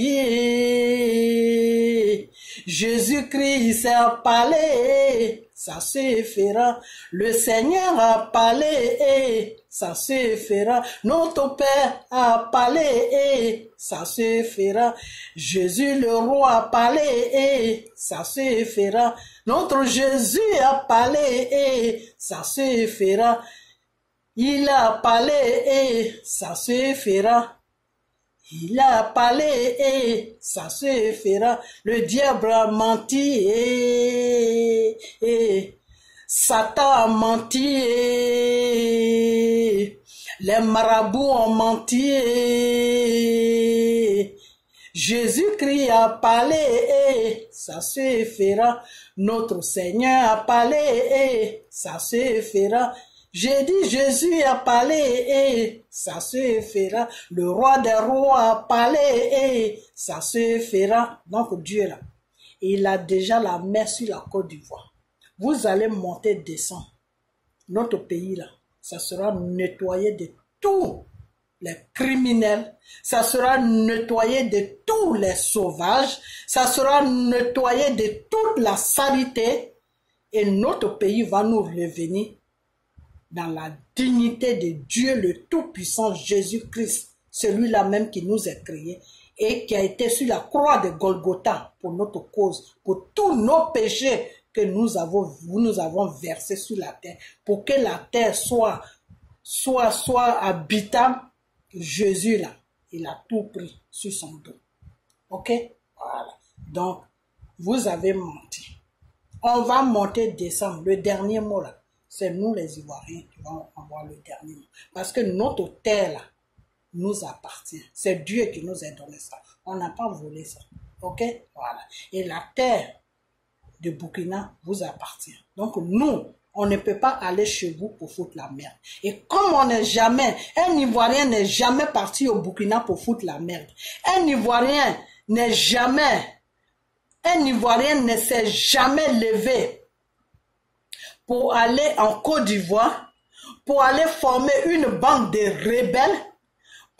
menti. Jésus-Christ a parlé. Ça se fera. Le Seigneur a parlé et ça se fera. Notre Père a parlé et ça se fera. Jésus le roi a parlé et ça se fera. Notre Jésus a parlé et ça se fera. Il a parlé et ça se fera. Il a parlé et ça se fera. Le diable a menti et, et Satan a menti et les marabouts ont menti et Jésus-Christ a parlé et ça se fera. Notre Seigneur a parlé et ça se fera. J'ai dit Jésus a parlé et ça se fera. Le roi des rois a parlé et ça se fera. Donc Dieu là, il a déjà la main sur la Côte d'Ivoire. Vous allez monter, descendre. Notre pays là, ça sera nettoyé de tous les criminels. Ça sera nettoyé de tous les sauvages. Ça sera nettoyé de toute la saleté. Et notre pays va nous revenir dans la dignité de Dieu le Tout-Puissant Jésus-Christ, celui-là même qui nous a créés et qui a été sur la croix de Golgotha pour notre cause, pour tous nos péchés que nous avons, nous avons versés sur la terre, pour que la terre soit, soit, soit habitable. Jésus là, il a tout pris sur son dos. Ok? Voilà. Donc, vous avez menti. On va monter, descendre. Le dernier mot là, c'est nous les Ivoiriens qui vont avoir le dernier mot. Parce que notre terre là, nous appartient. C'est Dieu qui nous a donné ça. On n'a pas volé ça. Ok? Voilà. Et la terre de Burkina vous appartient. Donc nous, on ne peut pas aller chez vous pour foutre la merde. Et comme on n'est jamais, un Ivoirien n'est jamais parti au Burkina pour foutre la merde. Un Ivoirien n'est jamais, un Ivoirien ne s'est jamais levé pour aller en Côte d'Ivoire, pour aller former une bande de rebelles,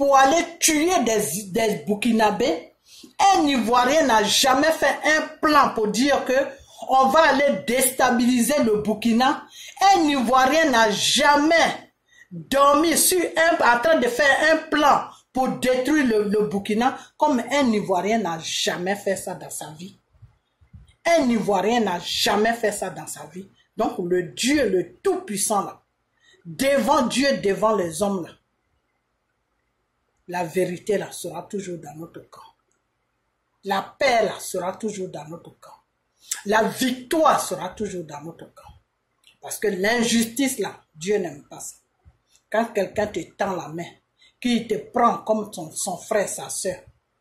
pour aller tuer des, des Burkinabés. Un Ivoirien n'a jamais fait un plan pour dire que on va aller déstabiliser le Burkina. Un Ivoirien n'a jamais dormi sur un, en train de faire un plan pour détruire le, le Burkina, comme un Ivoirien n'a jamais fait ça dans sa vie. Un Ivoirien n'a jamais fait ça dans sa vie. Donc le Dieu, le Tout-Puissant là, devant Dieu, devant les hommes là, la vérité là sera toujours dans notre camp. La paix là sera toujours dans notre camp. La victoire sera toujours dans notre camp. Parce que l'injustice là, Dieu n'aime pas ça. Quand quelqu'un te tend la main, qu'il te prend comme son, son frère, sa soeur,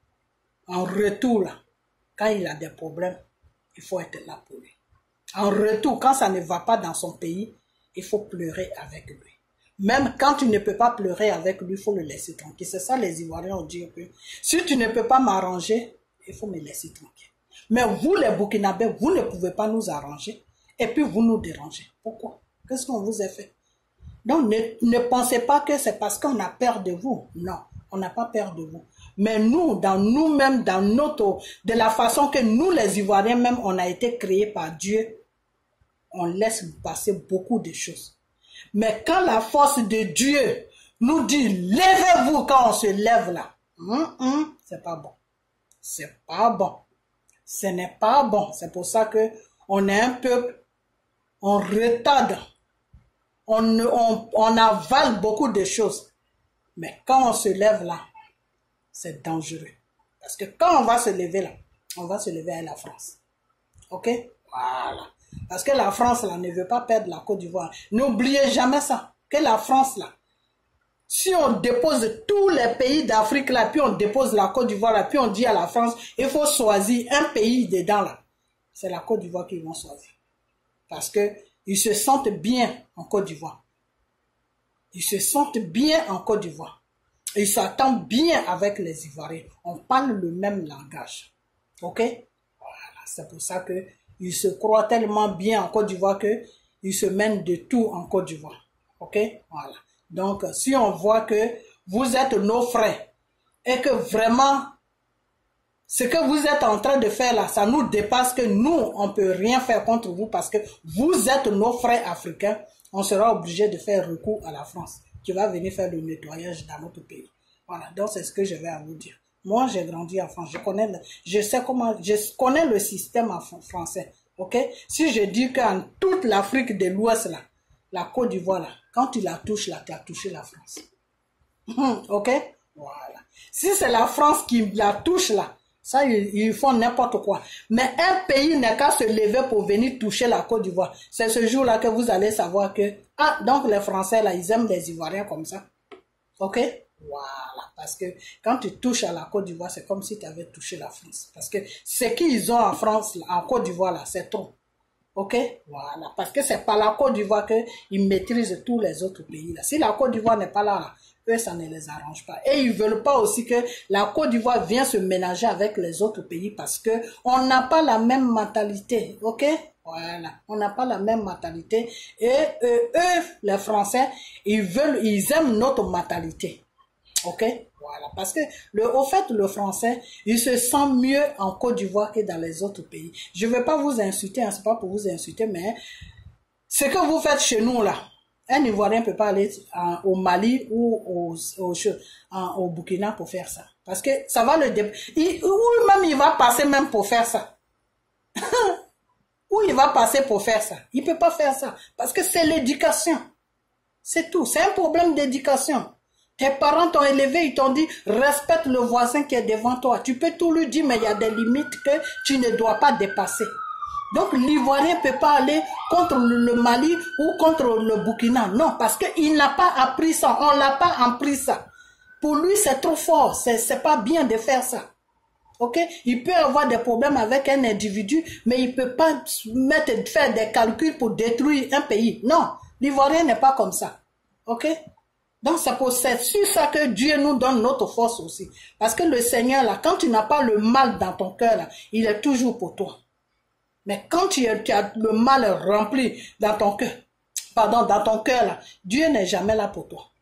en retour là, quand il a des problèmes, il faut être là pour lui. En retour, quand ça ne va pas dans son pays, il faut pleurer avec lui. Même quand tu ne peux pas pleurer avec lui, il faut le laisser tranquille. C'est ça les Ivoiriens ont dit que si tu ne peux pas m'arranger, il faut me laisser tranquille. Mais vous les Burkinabés, vous ne pouvez pas nous arranger et puis vous nous dérangez. Pourquoi? Qu'est-ce qu'on vous a fait? Donc ne, ne pensez pas que c'est parce qu'on a peur de vous. Non, on n'a pas peur de vous. Mais nous, dans nous-mêmes, dans notre, de la façon que nous les Ivoiriens même, on a été créés par Dieu, on laisse passer beaucoup de choses. Mais quand la force de Dieu nous dit, levez-vous quand on se lève là, hum, hum, c'est pas bon. C'est pas bon. Ce n'est pas bon. C'est pour ça que on est un peuple, on retarde, on, on, on avale beaucoup de choses. Mais quand on se lève là, c'est dangereux. Parce que quand on va se lever là, on va se lever à la France. Ok? Voilà. Parce que la France là ne veut pas perdre la Côte d'Ivoire. N'oubliez jamais ça. Que la France là, si on dépose tous les pays d'Afrique là, puis on dépose la Côte d'Ivoire là, puis on dit à la France, il faut choisir un pays dedans là. C'est la Côte d'Ivoire qu'ils vont choisir. Parce que ils se sentent bien en Côte d'Ivoire. Ils se sentent bien en Côte d'Ivoire. Ils s'attendent bien avec les Ivoiriens. On parle le même langage. Ok? Voilà. C'est pour ça que ils se croient tellement bien en Côte d'Ivoire que ils se mènent de tout en Côte d'Ivoire. Ok? Voilà. Donc, si on voit que vous êtes nos frères et que vraiment, ce que vous êtes en train de faire là, ça nous dépasse, que nous, on ne peut rien faire contre vous parce que vous êtes nos frères africains, on sera obligé de faire recours à la France qui va venir faire le nettoyage dans notre pays. Voilà, donc c'est ce que je vais à vous dire. Moi, j'ai grandi en France, je connais, le, je sais comment, je connais le système en français, ok? Si je dis qu'en toute l'Afrique de l'Ouest là, la Côte d'Ivoire là, quand tu la touches là, tu as touché la France. Ok? Voilà. Si c'est la France qui la touche là, ça, ils, ils font n'importe quoi. Mais un pays n'est qu'à se lever pour venir toucher la Côte d'Ivoire. C'est ce jour-là que vous allez savoir que, ah, donc les Français là, ils aiment les Ivoiriens comme ça. Ok? Voilà. Parce que quand tu touches à la Côte d'Ivoire, c'est comme si tu avais touché la France. Parce que ce qu'ils ont en France, en Côte d'Ivoire là, c'est trop. Ok? Voilà. Parce que c'est pas la Côte d'Ivoire qu'ils maîtrisent tous les autres pays là. Si la Côte d'Ivoire n'est pas là, là, eux, ça ne les arrange pas. Et ils veulent pas aussi que la Côte d'Ivoire vienne se mélanger avec les autres pays parce que on n'a pas la même mentalité. Ok? Voilà. On n'a pas la même mentalité. Et euh, eux, les Français, ils veulent, ils aiment notre mentalité. Ok? Voilà. Parce que, le, au fait, le Français, il se sent mieux en Côte d'Ivoire que dans les autres pays. Je ne vais pas vous insulter, hein, c'est pas pour vous insulter, mais ce que vous faites chez nous, là, un Ivoirien ne peut pas aller en, au Mali ou au, au, en, au Burkina pour faire ça. Parce que ça va le... Dé... Il, ou même il va passer même pour faire ça. Ou il va passer pour faire ça. Il ne peut pas faire ça. Parce que c'est l'éducation. C'est tout. C'est un problème d'éducation. Tes parents t'ont élevé, ils t'ont dit, respecte le voisin qui est devant toi. Tu peux tout lui dire, mais il y a des limites que tu ne dois pas dépasser. Donc l'Ivoirien ne peut pas aller contre le Mali ou contre le Burkina. Non, parce qu'il n'a pas appris ça. On ne l'a pas appris ça. Pour lui, c'est trop fort. C'est, c'est pas bien de faire ça. Ok? Il peut avoir des problèmes avec un individu, mais il ne peut pas mettre, faire des calculs pour détruire un pays. Non, l'Ivoirien n'est pas comme ça. Ok? Donc c'est pour c'est sur ça que Dieu nous donne notre force aussi. Parce que le Seigneur, là, quand tu n'as pas le mal dans ton cœur, là, il est toujours pour toi. Mais quand tu as, tu as le mal rempli dans ton cœur, pardon, dans ton cœur, là, Dieu n'est jamais là pour toi.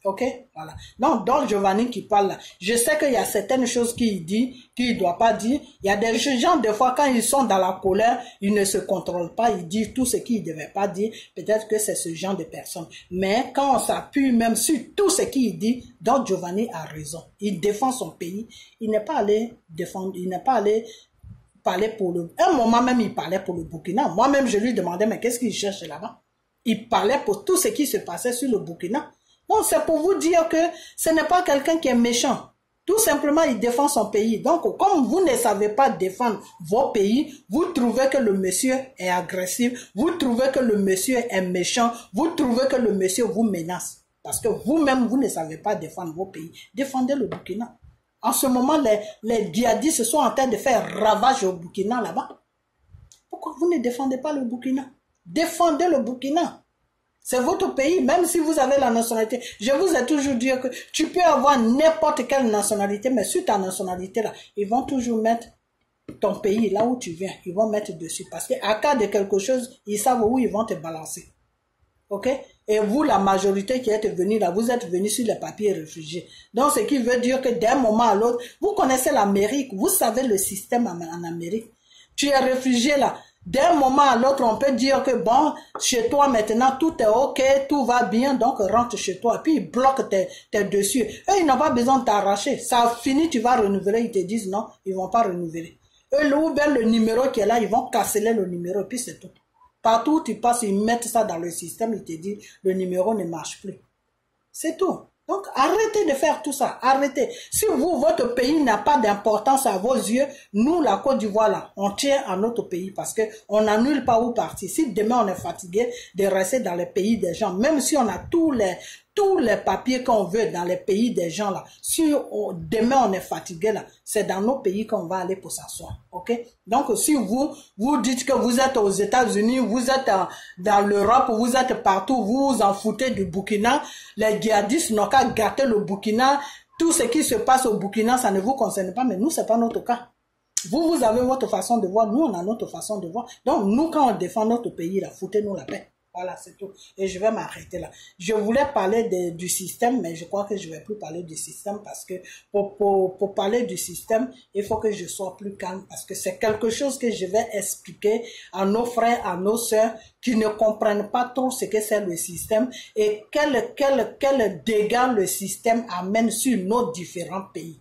Ok, voilà. Donc, Don Giovanni qui parle là, je sais qu'il y a certaines choses qu'il dit, qu'il ne doit pas dire. Il y a des gens, des fois, quand ils sont dans la colère, ils ne se contrôlent pas, ils disent tout ce qu'ils ne devaient pas dire. Peut-être que c'est ce genre de personnes. Mais quand on s'appuie même sur tout ce qu'il dit, Don Giovanni a raison. Il défend son pays. Il n'est pas allé défendre, il n'est pas allé parler pour le... Un moment même, il parlait pour le Burkina. Moi-même, je lui demandais, mais qu'est-ce qu'il cherche là-bas? Il parlait pour tout ce qui se passait sur le Burkina. Donc, c'est pour vous dire que ce n'est pas quelqu'un qui est méchant. Tout simplement, il défend son pays. Donc, comme vous ne savez pas défendre vos pays, vous trouvez que le monsieur est agressif, vous trouvez que le monsieur est méchant, vous trouvez que le monsieur vous menace. Parce que vous-même, vous ne savez pas défendre vos pays. Défendez le Burkina. En ce moment, les, les djihadistes sont en train de faire ravage au Burkina là-bas. Pourquoi vous ne défendez pas le Burkina? Défendez le Burkina. C'est votre pays, même si vous avez la nationalité. Je vous ai toujours dit que tu peux avoir n'importe quelle nationalité, mais sur ta nationalité là, ils vont toujours mettre ton pays là où tu viens. Ils vont mettre dessus. Parce qu'à cas de quelque chose, ils savent où ils vont te balancer. Ok? Et vous, la majorité qui êtes venus là, vous êtes venus sur les papiers réfugiés. Donc, ce qui veut dire que d'un moment à l'autre, vous connaissez l'Amérique, vous savez le système en Amérique. Tu es réfugié là. D'un moment à l'autre, on peut dire que bon, chez toi maintenant, tout est ok, tout va bien, donc rentre chez toi. Et puis, ils bloquent tes, tes dessus. Eux, ils n'ont pas besoin de t'arracher. Ça a fini, tu vas renouveler. Ils te disent non, ils vont pas renouveler. Eux, ou bien le numéro qui est là, ils vont casser le numéro, et puis c'est tout. Partout où tu passes, ils mettent ça dans le système, ils te disent le numéro ne marche plus. C'est tout. Donc, arrêtez de faire tout ça. Arrêtez. Si vous, votre pays n'a pas d'importance à vos yeux, nous, la Côte d'Ivoire, là, on tient à notre pays parce que on n'a nulle part où partir. Si demain on est fatigué de rester dans les pays des gens, même si on a tous les, tous les papiers qu'on veut dans les pays des gens, là, si on, demain on est fatigué, là, c'est dans nos pays qu'on va aller pour s'asseoir. Ok? Donc, si vous, vous dites que vous êtes aux États-Unis, vous êtes en, dans l'Europe, vous êtes partout, vous vous en foutez du Burkina, les djihadistes n'ont qu'à gâter le Burkina, tout ce qui se passe au Burkina, ça ne vous concerne pas, mais nous, c'est pas notre cas. Vous, vous avez votre façon de voir, nous, on a notre façon de voir. Donc, nous, quand on défend notre pays, là, foutez-nous la paix. Voilà, c'est tout. Et je vais m'arrêter là. Je voulais parler de, du système, mais je crois que je ne vais plus parler du système parce que pour, pour, pour parler du système, il faut que je sois plus calme parce que c'est quelque chose que je vais expliquer à nos frères, à nos sœurs qui ne comprennent pas trop ce que c'est le système et quel, quel, quel dégât le système amène sur nos différents pays.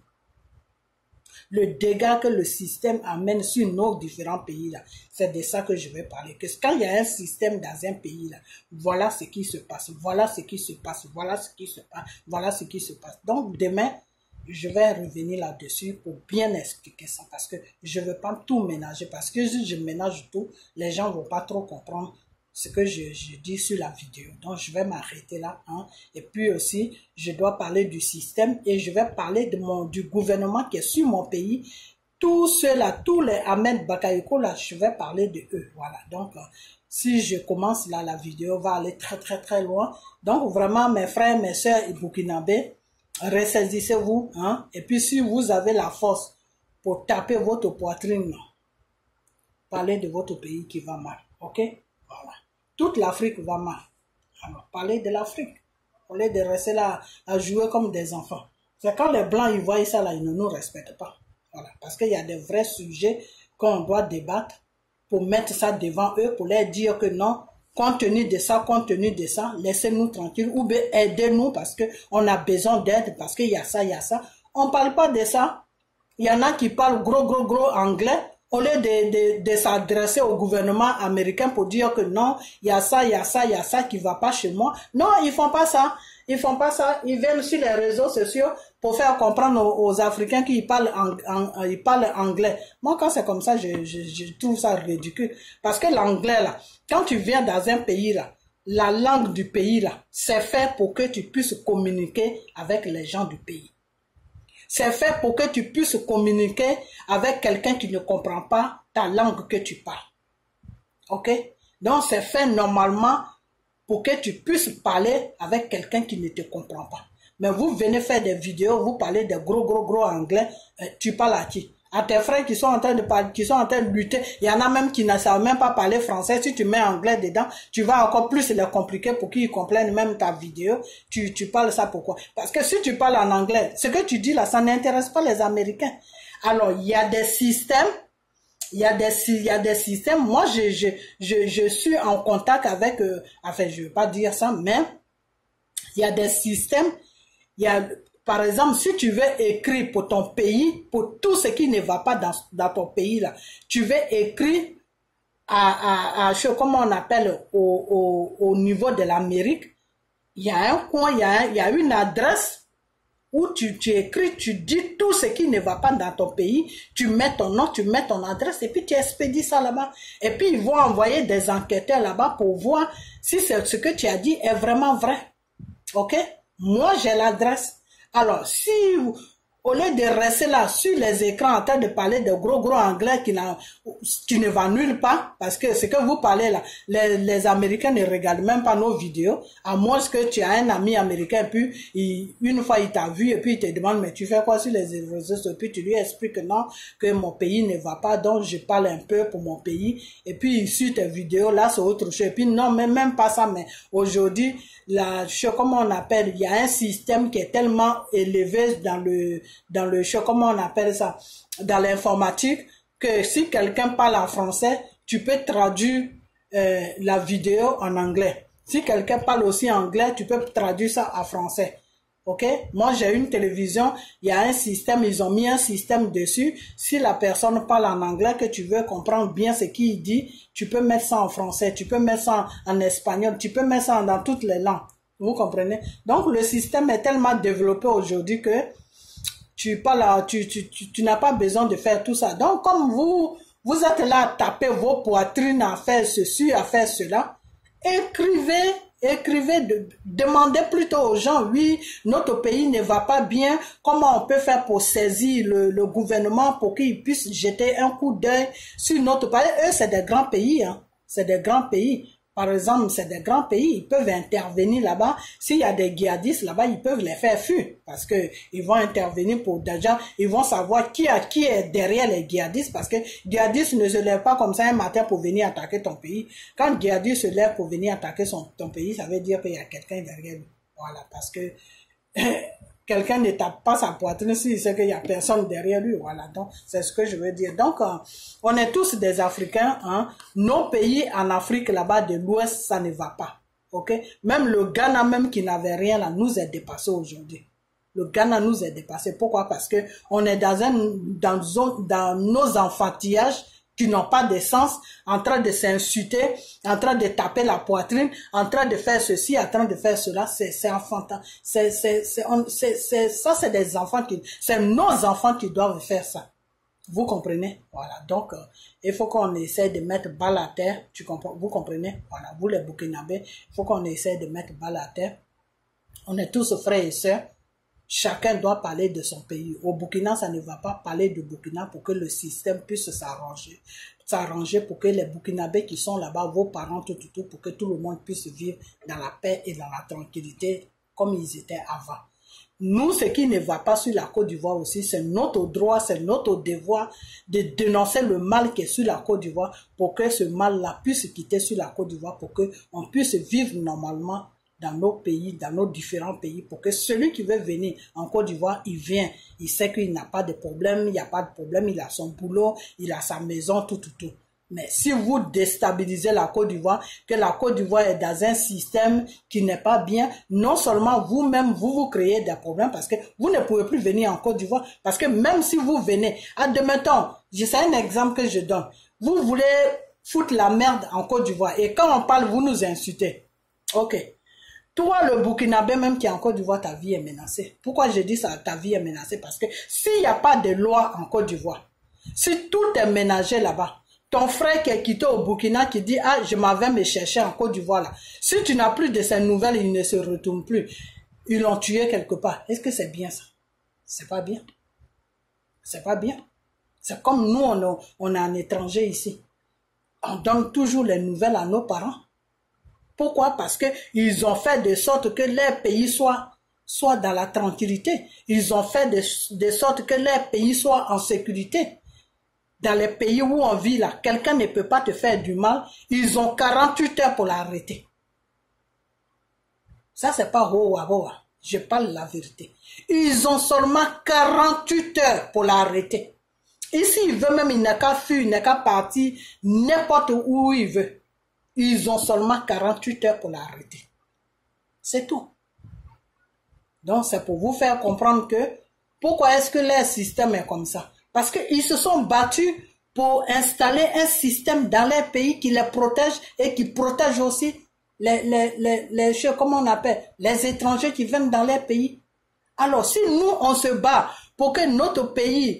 Le dégât que le système amène sur nos différents pays là, c'est de ça que je vais parler. Que quand il y a un système dans un pays là, voilà ce qui se passe, voilà ce qui se passe, voilà ce qui se passe, voilà ce qui se passe. Donc demain, je vais revenir là-dessus pour bien expliquer ça parce que je ne veux pas tout ménager parce que si je ménage tout, les gens ne vont pas trop comprendre ce que je, je dis sur la vidéo. Donc, je vais m'arrêter là. Hein. Et puis aussi, je dois parler du système et je vais parler de mon, du gouvernement qui est sur mon pays. Tous ceux-là, tous les Ahmed Bakayoko, là, je vais parler de eux. Voilà. Donc, euh, si je commence là, la vidéo va aller très, très, très loin. Donc, vraiment, mes frères, mes sœurs et burkinabés, ressaisissez-vous. Hein. Et puis, si vous avez la force pour taper votre poitrine, parlez de votre pays qui va mal. OK? Voilà. Toute l'Afrique va mal. Alors, parlez de l'Afrique. Au lieu de rester là à jouer comme des enfants. C'est quand les Blancs ils voient ça là, ils ne nous respectent pas. Voilà. Parce qu'il y a des vrais sujets qu'on doit débattre pour mettre ça devant eux, pour leur dire que non, compte tenu de ça, compte tenu de ça, laissez-nous tranquilles ou bien aidez-nous parce qu'on a besoin d'aide, parce qu'il y a ça, il y a ça. On ne parle pas de ça. Il y en a qui parlent gros, gros, gros anglais. Au lieu de, de, de s'adresser au gouvernement américain pour dire que non, il y a ça, il y a ça, il y a ça qui va pas chez moi. Non, ils font pas ça. Ils font pas ça. Ils viennent sur les réseaux sociaux pour faire comprendre aux, aux Africains qu'ils parlent, en, en, ils parlent anglais. Moi, quand c'est comme ça, je, je, je trouve ça ridicule. Parce que l'anglais, là, quand tu viens dans un pays, là, la langue du pays, là, c'est fait pour que tu puisses communiquer avec les gens du pays. C'est fait pour que tu puisses communiquer avec quelqu'un qui ne comprend pas ta langue que tu parles. Ok? Donc, c'est fait normalement pour que tu puisses parler avec quelqu'un qui ne te comprend pas. Mais vous venez faire des vidéos, vous parlez de gros, gros, gros anglais, euh, tu parles à qui? à tes frères qui sont en train de parler, qui sont en train de lutter. Il y en a même qui ne savent même pas parler français. Si tu mets anglais dedans, tu vas encore plus les compliquer pour qu'ils comprennent même ta vidéo. Tu, tu parles ça pourquoi? Parce que si tu parles en anglais, ce que tu dis là, ça n'intéresse pas les Américains. Alors, il y a des systèmes, il y a des, il y a des systèmes. Moi, je, je, je, je suis en contact avec, euh, enfin, je ne veux pas dire ça, mais il y a des systèmes, il y a, par exemple, si tu veux écrire pour ton pays, pour tout ce qui ne va pas dans, dans ton pays là, tu veux écrire à, à, à comment on appelle, au, au, au niveau de l'Amérique, il y a un coin, il y a, un, il y a une adresse où tu, tu écris, tu dis tout ce qui ne va pas dans ton pays, tu mets ton nom, tu mets ton adresse et puis tu expédies ça là-bas. Et puis ils vont envoyer des enquêteurs là-bas pour voir si ce que tu as dit est vraiment vrai. Ok? Moi, j'ai l'adresse. Alors, si, au lieu de rester là sur les écrans en train de parler de gros gros anglais qui, qui ne va nulle part, parce que ce que vous parlez là, les, les Américains ne regardent même pas nos vidéos, à moins que tu as un ami américain, puis il, une fois il t'a vu et puis il te demande, mais tu fais quoi sur les réseaux sociaux, puis tu lui expliques que non, que mon pays ne va pas, donc je parle un peu pour mon pays, et puis sur tes vidéos, là c'est autre chose, et puis non, mais même pas ça, mais aujourd'hui, la, comment on appelle, il y a un système qui est tellement élevé dans le, dans le, comment on appelle ça, dans l'informatique, que si quelqu'un parle en français, tu peux traduire euh, la vidéo en anglais. Si quelqu'un parle aussi anglais, tu peux traduire ça en français. Ok? Moi, j'ai une télévision, il y a un système, ils ont mis un système dessus. Si la personne parle en anglais, que tu veux comprendre bien ce qu'il dit, tu peux mettre ça en français, tu peux mettre ça en, en espagnol, tu peux mettre ça dans toutes les langues. Vous comprenez? Donc, le système est tellement développé aujourd'hui que tu parles, tu, tu, tu, tu n'as pas besoin de faire tout ça. Donc, comme vous, vous êtes là à taper vos poitrines, à faire ceci, à faire cela, écrivez. Écrivez, de, demandez plutôt aux gens, oui, notre pays ne va pas bien, comment on peut faire pour saisir le, le gouvernement pour qu'il puisse jeter un coup d'œil sur notre pays. Eux, c'est des grands pays, hein. C'est des grands pays. Par exemple, c'est des grands pays, ils peuvent intervenir là-bas. S'il y a des djihadistes là-bas, ils peuvent les faire fuir parce que ils vont intervenir pour des gens, ils vont savoir qui, a, qui est derrière les djihadistes parce que djihadistes ne se lèvent pas comme ça un matin pour venir attaquer ton pays. Quand djihadiste se lève pour venir attaquer son, ton pays, ça veut dire qu'il y a quelqu'un derrière lui. Voilà, parce que quelqu'un ne tape pas sa poitrine s'il sait qu'il n'y a personne derrière lui. Voilà, donc c'est ce que je veux dire. Donc, euh, on est tous des Africains. Hein. Nos pays en Afrique, là-bas de l'Ouest, ça ne va pas. Ok? Même le Ghana, même qui n'avait rien là, nous est dépassé aujourd'hui. Le Ghana nous est dépassé. Pourquoi? Parce que on est dans, un, dans, dans nos enfantillages qui n'ont pas de sens, en train de s'insulter, en train de taper la poitrine, en train de faire ceci, en train de faire cela, c'est enfantin. C'est, c'est, c'est, c'est, c'est, ça, c'est des enfants qui, c'est nos enfants qui doivent faire ça. Vous comprenez? Voilà. Donc, euh, il faut qu'on essaie de mettre balle à terre. Tu comprends? Vous comprenez? Voilà. Vous, les Burkinabés, il faut qu'on essaie de mettre balle à terre. On est tous frères et sœurs. Chacun doit parler de son pays. Au Burkina, ça ne va pas parler de Burkina pour que le système puisse s'arranger. S'arranger pour que les Burkinabés qui sont là-bas, vos parents, tout, tout, tout, pour que tout le monde puisse vivre dans la paix et dans la tranquillité comme ils étaient avant. Nous, ce qui ne va pas sur la Côte d'Ivoire aussi, c'est notre droit, c'est notre devoir de dénoncer le mal qui est sur la Côte d'Ivoire pour que ce mal-là puisse quitter sur la Côte d'Ivoire, pour qu'on puisse vivre normalement dans nos pays, dans nos différents pays, pour que celui qui veut venir en Côte d'Ivoire, il vient, il sait qu'il n'a pas de problème, il n'y a pas de problème, il a son boulot, il a sa maison, tout, tout, tout. Mais si vous déstabilisez la Côte d'Ivoire, que la Côte d'Ivoire est dans un système qui n'est pas bien, non seulement vous-même, vous vous créez des problèmes parce que vous ne pouvez plus venir en Côte d'Ivoire, parce que même si vous venez, admettons, c'est un exemple que je donne, vous voulez foutre la merde en Côte d'Ivoire et quand on parle, vous nous insultez. Ok. Toi, le Burkinabé, même qui est en Côte d'Ivoire, ta vie est menacée. Pourquoi je dis ça, ta vie est menacée? Parce que s'il n'y a pas de loi en Côte d'Ivoire, si tout est ménagé là-bas, ton frère qui est quitté au Burkina qui dit, ah, je m'avais me chercher en Côte d'Ivoire là. Si tu n'as plus de ces nouvelles, il ne se retourne plus. Ils l'ont tué quelque part. Est-ce que c'est bien ça? C'est pas bien. C'est pas bien. C'est comme nous, on, on est un étranger ici. On donne toujours les nouvelles à nos parents. Pourquoi? Parce que ils ont fait de sorte que leur pays soit, soit dans la tranquillité. Ils ont fait de, de sorte que leur pays soit en sécurité. dans les pays où on vit là, quelqu'un ne peut pas te faire du mal, ils ont quarante-huit heures pour l'arrêter. Ça, c'est pas hoa hoa. Je parle la vérité. Ils ont seulement quarante-huit heures pour l'arrêter. Ici, il veut même, il n'a qu'à fuir, il n'a qu'à partir n'importe où il veut. Ils ont seulement quarante-huit heures pour l'arrêter. C'est tout. Donc, c'est pour vous faire comprendre que pourquoi est-ce que leur système est comme ça? Parce qu'ils se sont battus pour installer un système dans leur pays qui les protège et qui protège aussi les, les, les, les, comment on appelle, les étrangers qui viennent dans leur pays. Alors, si nous, on se bat pour que notre pays,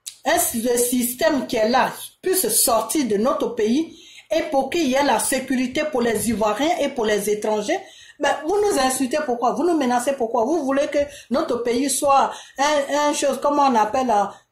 le système qui est là, puisse sortir de notre pays et pour qu'il y ait la sécurité pour les Ivoiriens et pour les étrangers, ben, vous nous insultez pourquoi? Vous nous menacez pourquoi? Vous voulez que notre pays soit un, un chose, comment on appelle,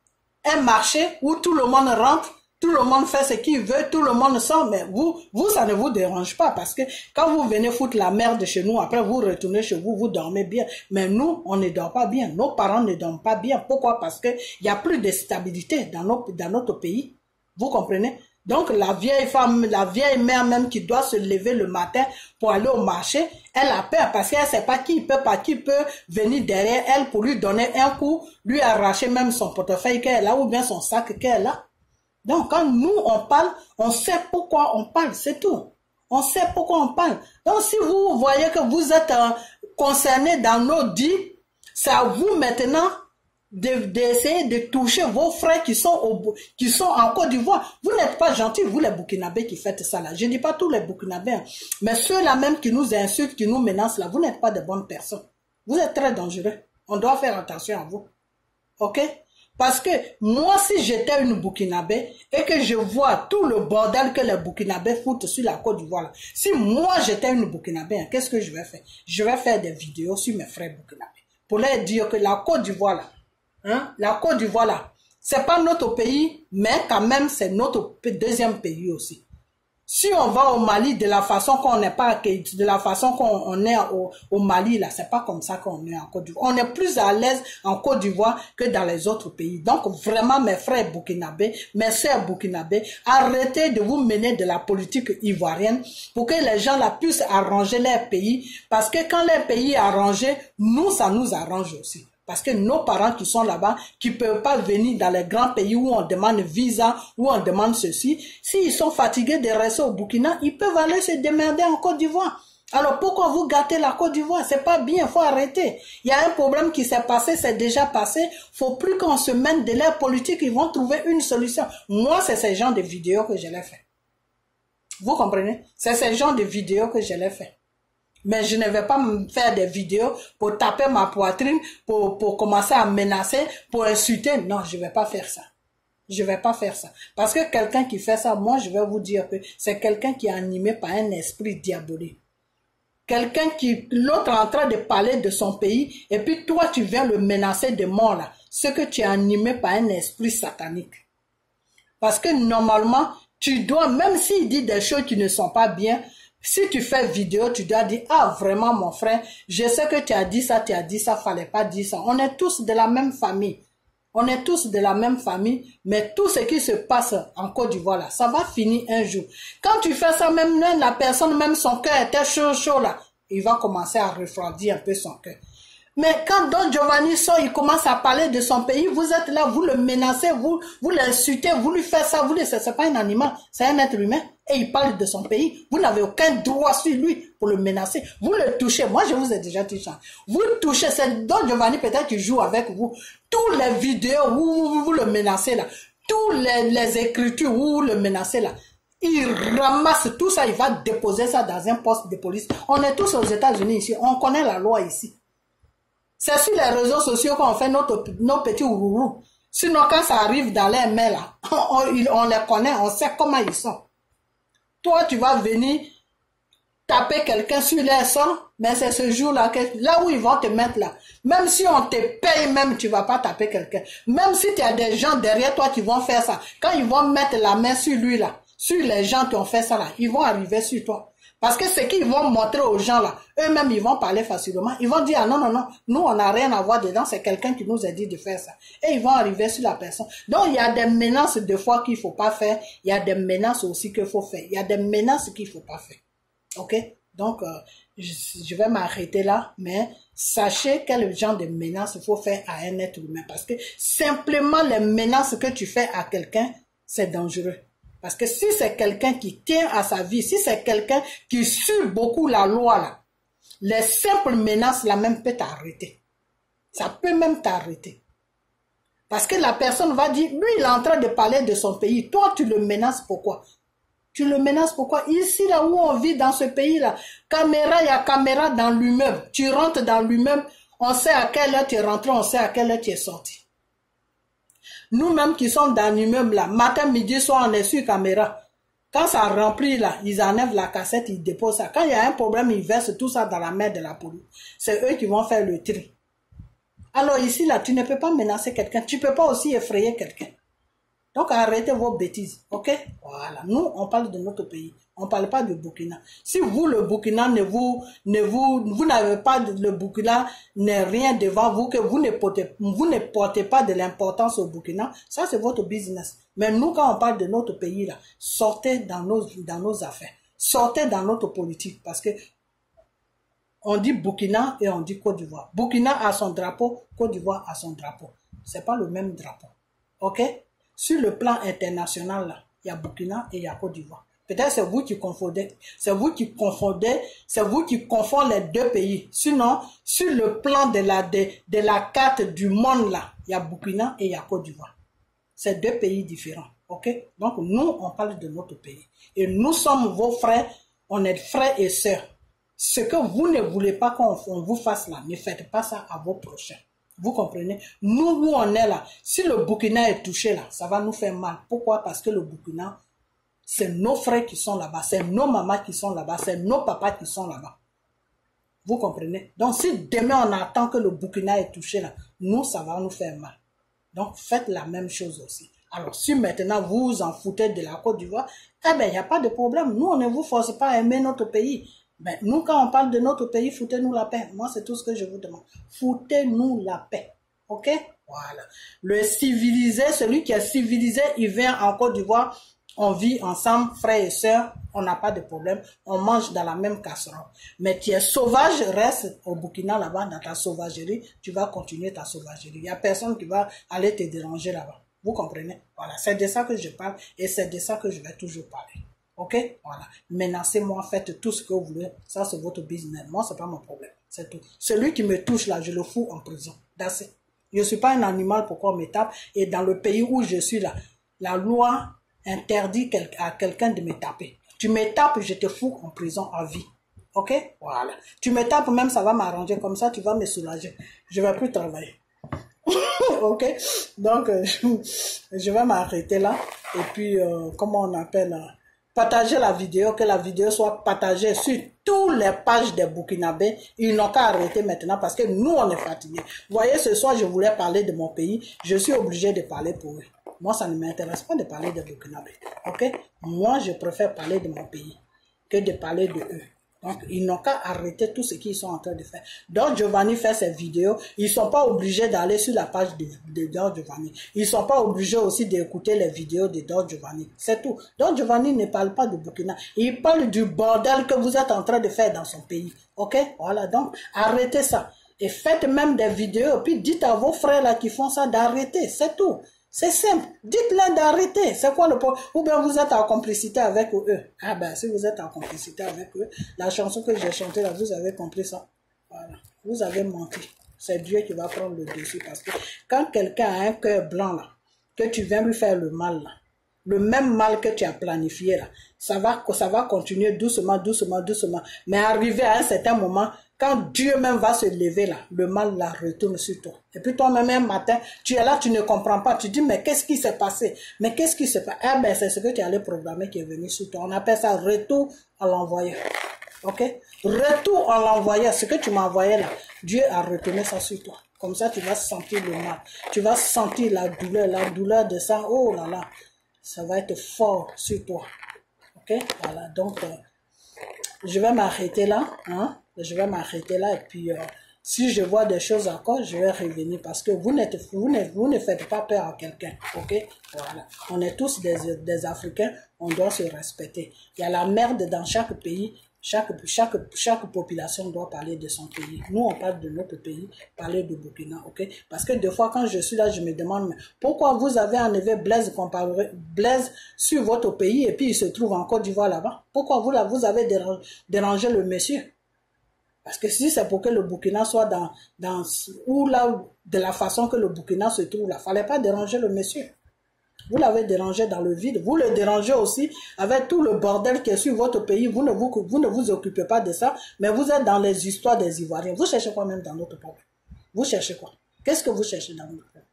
un marché où tout le monde rentre, tout le monde fait ce qu'il veut, tout le monde sort, mais vous, vous, ça ne vous dérange pas parce que quand vous venez foutre la merde chez nous, après vous retournez chez vous, vous dormez bien. Mais nous, on ne dort pas bien. Nos parents ne dorment pas bien. Pourquoi? Parce que il y a plus de stabilité dans, nos, dans notre pays. Vous comprenez? Donc, la vieille femme, la vieille mère même qui doit se lever le matin pour aller au marché, elle a peur parce qu'elle ne sait pas qui peut, pas qui peut venir derrière elle pour lui donner un coup, lui arracher même son portefeuille qu'elle a ou bien son sac qu'elle a. Donc, quand nous, on parle, on sait pourquoi on parle, c'est tout. On sait pourquoi on parle. Donc, si vous voyez que vous êtes euh, concerné dans nos dits, c'est à vous maintenant d'essayer de, de toucher vos frères qui sont, au, qui sont en Côte d'Ivoire. Vous n'êtes pas gentils, vous les Burkinabés qui faites ça là. Je ne dis pas tous les Burkinabés, mais ceux-là même qui nous insultent, qui nous menacent là, vous n'êtes pas de bonnes personnes. Vous êtes très dangereux. On doit faire attention à vous. Ok? Parce que moi, si j'étais une Burkinabé et que je vois tout le bordel que les Burkinabés foutent sur la Côte d'Ivoire, là, si moi j'étais une Burkinabé, hein, qu'est-ce que je vais faire? Je vais faire des vidéos sur mes frères Burkinabés pour leur dire que la Côte d'Ivoire, là, hein, la Côte d'Ivoire, là, c'est pas notre pays, mais quand même c'est notre deuxième pays aussi. Si on va au Mali de la façon qu'on n'est pas, de la façon qu'on est au, au Mali, là, c'est pas comme ça qu'on est en Côte d'Ivoire. On est plus à l'aise en Côte d'Ivoire que dans les autres pays. Donc, vraiment, mes frères burkinabés, mes sœurs burkinabés, arrêtez de vous mener de la politique ivoirienne pour que les gens là puissent arranger leur pays. Parce que quand leur pays est arrangé, nous, ça nous arrange aussi. Parce que nos parents qui sont là-bas, qui ne peuvent pas venir dans les grands pays où on demande visa, où on demande ceci, s'ils sont fatigués de rester au Burkina, ils peuvent aller se démerder en Côte d'Ivoire. Alors pourquoi vous gâtez la Côte d'Ivoire? C'est pas bien, il faut arrêter. Il y a un problème qui s'est passé, c'est déjà passé. Faut plus qu'on se mène de leur politique, ils vont trouver une solution. Moi, c'est ce genre de vidéos que je l'ai fait. Vous comprenez? C'est ce genre de vidéos que je l'ai fait. Mais je ne vais pas me faire des vidéos pour taper ma poitrine, pour, pour commencer à menacer, pour insulter. Non, je ne vais pas faire ça. Je ne vais pas faire ça. Parce que quelqu'un qui fait ça, moi, je vais vous dire que c'est quelqu'un qui est animé par un esprit diabolique. Quelqu'un qui, l'autre est en train de parler de son pays, et puis toi, tu viens le menacer de mort, là. Ce que tu es animé par un esprit satanique. Parce que normalement, tu dois, même s'il dit des choses qui ne sont pas bien, si tu fais vidéo, tu dois dire, ah vraiment mon frère, je sais que tu as dit ça, tu as dit ça, fallait pas dire ça. On est tous de la même famille. On est tous de la même famille, mais tout ce qui se passe en Côte d'Ivoire là, ça va finir un jour. Quand tu fais ça, même la personne, même son cœur était chaud, chaud là, il va commencer à refroidir un peu son cœur. Mais quand Don Giovanni sort, il commence à parler de son pays, vous êtes là, vous le menacez, vous, vous l'insultez, vous lui faites ça, vous lui, c'est pas un animal, c'est un être humain. Et il parle de son pays. Vous n'avez aucun droit sur lui pour le menacer. Vous le touchez. Moi, je vous ai déjà touché. Vous le touchez. C'est Don Giovanni peut-être qui joue avec vous. Tous les vidéos où vous, vous le menacez là, tous les, les écritures où vous le menacez là, il ramasse tout ça, il va déposer ça dans un poste de police. On est tous aux États-Unis ici. On connaît la loi ici. C'est sur les réseaux sociaux qu'on fait notre, nos petits ourourous. Sinon, quand ça arrive dans les mains là, on, on, on les connaît, on sait comment ils sont. Toi, tu vas venir taper quelqu'un sur les sols, mais c'est ce jour-là, que, là où ils vont te mettre là. Même si on te paye même, tu vas pas taper quelqu'un. Même si tu as des gens derrière toi qui vont faire ça, quand ils vont mettre la main sur lui là, sur les gens qui ont fait ça là, ils vont arriver sur toi. Parce que ce qu'ils vont montrer aux gens là, eux-mêmes, ils vont parler facilement. Ils vont dire, ah non, non, non, nous, on n'a rien à voir dedans, c'est quelqu'un qui nous a dit de faire ça. Et ils vont arriver sur la personne. Donc, il y a des menaces de fois qu'il ne faut pas faire. Il y a des menaces aussi qu'il faut faire. Il y a des menaces qu'il ne faut pas faire. OK? Donc, euh, je, je vais m'arrêter là, mais sachez quel genre de menaces il faut faire à un être humain. Parce que simplement les menaces que tu fais à quelqu'un, c'est dangereux. Parce que si c'est quelqu'un qui tient à sa vie, si c'est quelqu'un qui suit beaucoup la loi, là, les simples menaces, là même, peut t'arrêter. Ça peut même t'arrêter. Parce que la personne va dire, lui, il est en train de parler de son pays. Toi, tu le menaces pourquoi? Tu le menaces pourquoi? Ici, là où on vit dans ce pays-là, caméra, il y a caméra dans l'immeuble. Tu rentres dans l'immeuble, on sait à quelle heure tu es rentré, on sait à quelle heure tu es sorti. Nous-mêmes qui sommes dans l'immeuble là, matin, midi, soir, on est sur caméra. Quand ça remplit là, ils enlèvent la cassette, ils déposent ça. Quand il y a un problème, ils versent tout ça dans la main de la police. C'est eux qui vont faire le tri. Alors ici là, tu ne peux pas menacer quelqu'un. Tu ne peux pas aussi effrayer quelqu'un. Donc arrêtez vos bêtises, ok? Voilà. Nous, on parle de notre pays. On ne parle pas de Burkina. Si vous, le Burkina, ne vous, ne vous, vous n'avez pas de, le Burkina n'est rien devant vous, que vous ne portez, vous ne portez pas de l'importance au Burkina, ça c'est votre business. Mais nous, quand on parle de notre pays là, sortez dans nos, dans nos affaires. Sortez dans notre politique parce que on dit Burkina et on dit Côte d'Ivoire. Burkina a son drapeau, Côte d'Ivoire a son drapeau. C'est pas le même drapeau. Ok? Sur le plan international là, il y a Burkina et il y a Côte d'Ivoire. Peut-être c'est vous qui confondez, c'est vous qui confondez, c'est vous qui confondez les deux pays. Sinon, sur le plan de la, de, de la carte du monde là, il y a Burkina et il y a Côte d'Ivoire. C'est deux pays différents, ok? Donc nous, on parle de notre pays. Et nous sommes vos frères, on est frères et sœurs. Ce que vous ne voulez pas qu'on vous fasse là, ne faites pas ça à vos prochains. Vous comprenez? Nous, où on est là, si le Burkina est touché là, ça va nous faire mal. Pourquoi? Parce que le Burkina, c'est nos frères qui sont là-bas, c'est nos mamans qui sont là-bas, c'est nos papas qui sont là-bas. Vous comprenez? Donc, si demain on attend que le Burkina est touché là, nous, ça va nous faire mal. Donc, faites la même chose aussi. Alors, si maintenant vous vous en foutez de la Côte d'Ivoire, eh bien, il n'y a pas de problème. Nous, on ne vous force pas à aimer notre pays. Mais nous, quand on parle de notre pays, foutez-nous la paix. Moi, c'est tout ce que je vous demande. Foutez-nous la paix. OK? Voilà. Le civilisé, celui qui est civilisé, il vient en Côte d'Ivoire. On vit ensemble, frères et sœurs, on n'a pas de problème, on mange dans la même casserole. Mais tu es sauvage, reste au Burkina là-bas, dans ta sauvagerie, tu vas continuer ta sauvagerie. Il n'y a personne qui va aller te déranger là-bas. Vous comprenez? Voilà, c'est de ça que je parle et c'est de ça que je vais toujours parler. Ok? Voilà. Menacez-moi, faites tout ce que vous voulez. Ça, c'est votre business. Moi, c'est pas mon problème. C'est tout. Celui qui me touche là, je le fous en prison. That's it. Je ne suis pas un animal pour qu'on me tape. Et dans le pays où je suis là, la loi interdit à quelqu'un de me taper. Tu me tapes, je te fous en prison à vie. Ok? Voilà. Tu me tapes même, ça va m'arranger. Comme ça, tu vas me soulager. Je ne vais plus travailler. Ok? Donc, euh, je vais m'arrêter là. Et puis, euh, comment on appelle là? Partagez la vidéo, que la vidéo soit partagée sur toutes les pages des Burkinabés. Ils n'ont qu'à arrêter maintenant parce que nous, on est fatigués. Vous voyez, ce soir, je voulais parler de mon pays. Je suis obligé de parler pour eux. Moi, ça ne m'intéresse pas de parler des Burkinabés. Ok? Moi, je préfère parler de mon pays que de parler de eux. Donc, ils n'ont qu'à arrêter tout ce qu'ils sont en train de faire. Donc, Giovanni fait ses vidéos. Ils ne sont pas obligés d'aller sur la page de, de Don Giovanni. Ils ne sont pas obligés aussi d'écouter les vidéos de Don Giovanni. C'est tout. Don Giovanni ne parle pas de Burkina. Il parle du bordel que vous êtes en train de faire dans son pays. Ok? Voilà. Donc, arrêtez ça. Et faites même des vidéos. Puis, dites à vos frères là qui font ça d'arrêter. C'est tout. C'est simple. Dites-leur d'arrêter. C'est quoi le problème? Ou bien vous êtes en complicité avec eux. Ah ben, si vous êtes en complicité avec eux, la chanson que j'ai chantée là, vous avez compris ça. Voilà. Vous avez menti. C'est Dieu qui va prendre le dessus. Parce que quand quelqu'un a un cœur blanc là, que tu viens lui faire le mal là, le même mal que tu as planifié là, ça va, ça va continuer doucement, doucement, doucement. Mais arrivé à un certain moment, quand Dieu même va se lever là, le mal là retourne sur toi. Et puis toi-même un matin, tu es là, tu ne comprends pas. Tu dis, mais qu'est-ce qui s'est passé? Mais qu'est-ce qui s'est passé? Eh ben, c'est ce que tu allais programmer qui est venu sur toi. On appelle ça retour à l'envoyeur. Ok? Retour à l'envoyeur. Ce que tu m'as envoyé là, Dieu a retourné ça sur toi. Comme ça, tu vas sentir le mal. Tu vas sentir la douleur, la douleur de ça. Oh là là, ça va être fort sur toi. Ok? Voilà, donc... Euh, je vais m'arrêter là, hein, je vais m'arrêter là, et puis, euh, si je vois des choses encore, je vais revenir, parce que vous, n'êtes, vous, ne, vous ne faites pas peur à quelqu'un, ok? Voilà. On est tous des, des Africains, on doit se respecter. Il y a la merde dans chaque pays. Chaque, chaque, chaque population doit parler de son pays. Nous, on parle de notre pays, parler de Burkina, ok? Parce que des fois, quand je suis là, je me demande, mais pourquoi vous avez enlevé Blaise comparé, Blaise sur votre pays et puis il se trouve en Côte d'Ivoire là-bas? Pourquoi vous, là, vous avez dérangé, dérangé le monsieur? Parce que si c'est pour que le Burkina soit dans, dans, ou là, de la façon que le Burkina se trouve là, il ne fallait pas déranger le monsieur. Vous l'avez dérangé dans le vide. Vous le dérangez aussi avec tout le bordel qui est sur votre pays. Vous ne vous, vous ne vous occupez pas de ça, mais vous êtes dans les histoires des Ivoiriens. Vous cherchez quoi même dans notre problème? Vous cherchez quoi? Qu'est-ce que vous cherchez dans notre problème?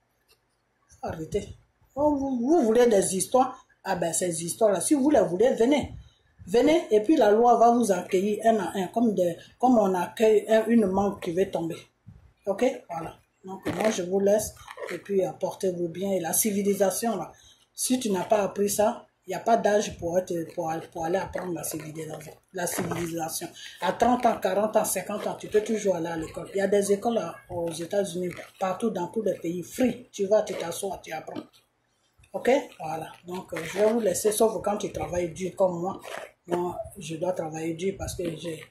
Arrêtez. Oh, vous, vous voulez des histoires? Ah ben ces histoires-là, si vous les voulez, venez. Venez et puis la loi va vous accueillir un à un, comme, de, comme on accueille un, une mangue qui veut tomber. Ok? Voilà. Donc moi je vous laisse et puis portez-vous bien. Et la civilisation là, si tu n'as pas appris ça, il n'y a pas d'âge pour, pour, pour aller apprendre la civilisation. La civilisation. À trente ans, quarante ans, cinquante ans, tu peux toujours aller à l'école. Il y a des écoles là, aux États-Unis, partout dans tous les pays, free. Tu vas, tu t'assois, tu apprends. Ok? Voilà. Donc je vais vous laisser, sauf quand tu travailles dur comme moi. Moi, je dois travailler dur parce que j'ai...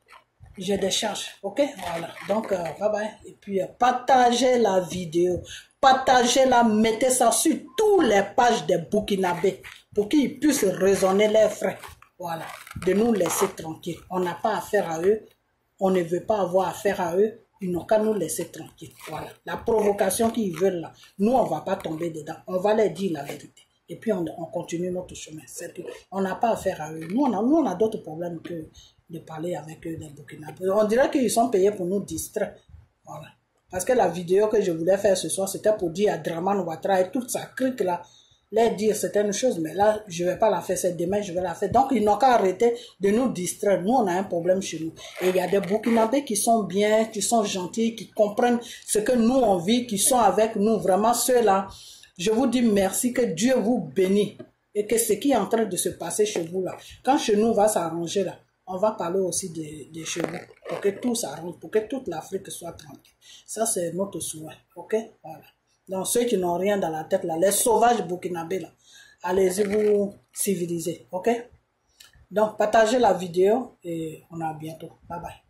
J'ai des charges, ok? Voilà. Donc, euh, bye bye. Et puis, euh, partagez la vidéo. Partagez-la, mettez ça sur toutes les pages des Burkinabés pour qu'ils puissent raisonner leurs frais. Voilà. De nous laisser tranquilles. On n'a pas affaire à eux. On ne veut pas avoir affaire à eux. Ils n'ont qu'à nous laisser tranquilles. Voilà. La provocation qu'ils veulent là, nous, on ne va pas tomber dedans. On va leur dire la vérité. Et puis, on, on continue notre chemin. C'est tout. On n'a pas affaire à eux. Nous, on a, nous, on a d'autres problèmes que de parler avec eux des Burkinabés. On dirait qu'ils sont payés pour nous distraire. Voilà. Parce que la vidéo que je voulais faire ce soir, c'était pour dire à Draman Ouattara et toute sa clique là, leur dire certaines choses, mais là, je ne vais pas la faire, c'est demain, je vais la faire. Donc, ils n'ont qu'à arrêter de nous distraire. Nous, on a un problème chez nous. Et il y a des Burkinabés qui sont bien, qui sont gentils, qui comprennent ce que nous, on vit, qui sont avec nous. Vraiment, ceux-là, je vous dis merci, que Dieu vous bénisse. Et que ce qui est en train de se passer chez vous là, quand chez nous va s'arranger là, on va parler aussi de, de chez vous, pour que tout s'arrange, pour que toute l'Afrique soit tranquille. Ça, c'est notre souhait, ok? Voilà. Donc, ceux qui n'ont rien dans la tête, là, les sauvages burkinabés, là, allez-y vous civiliser, ok? Donc, partagez la vidéo et on a bientôt. Bye bye.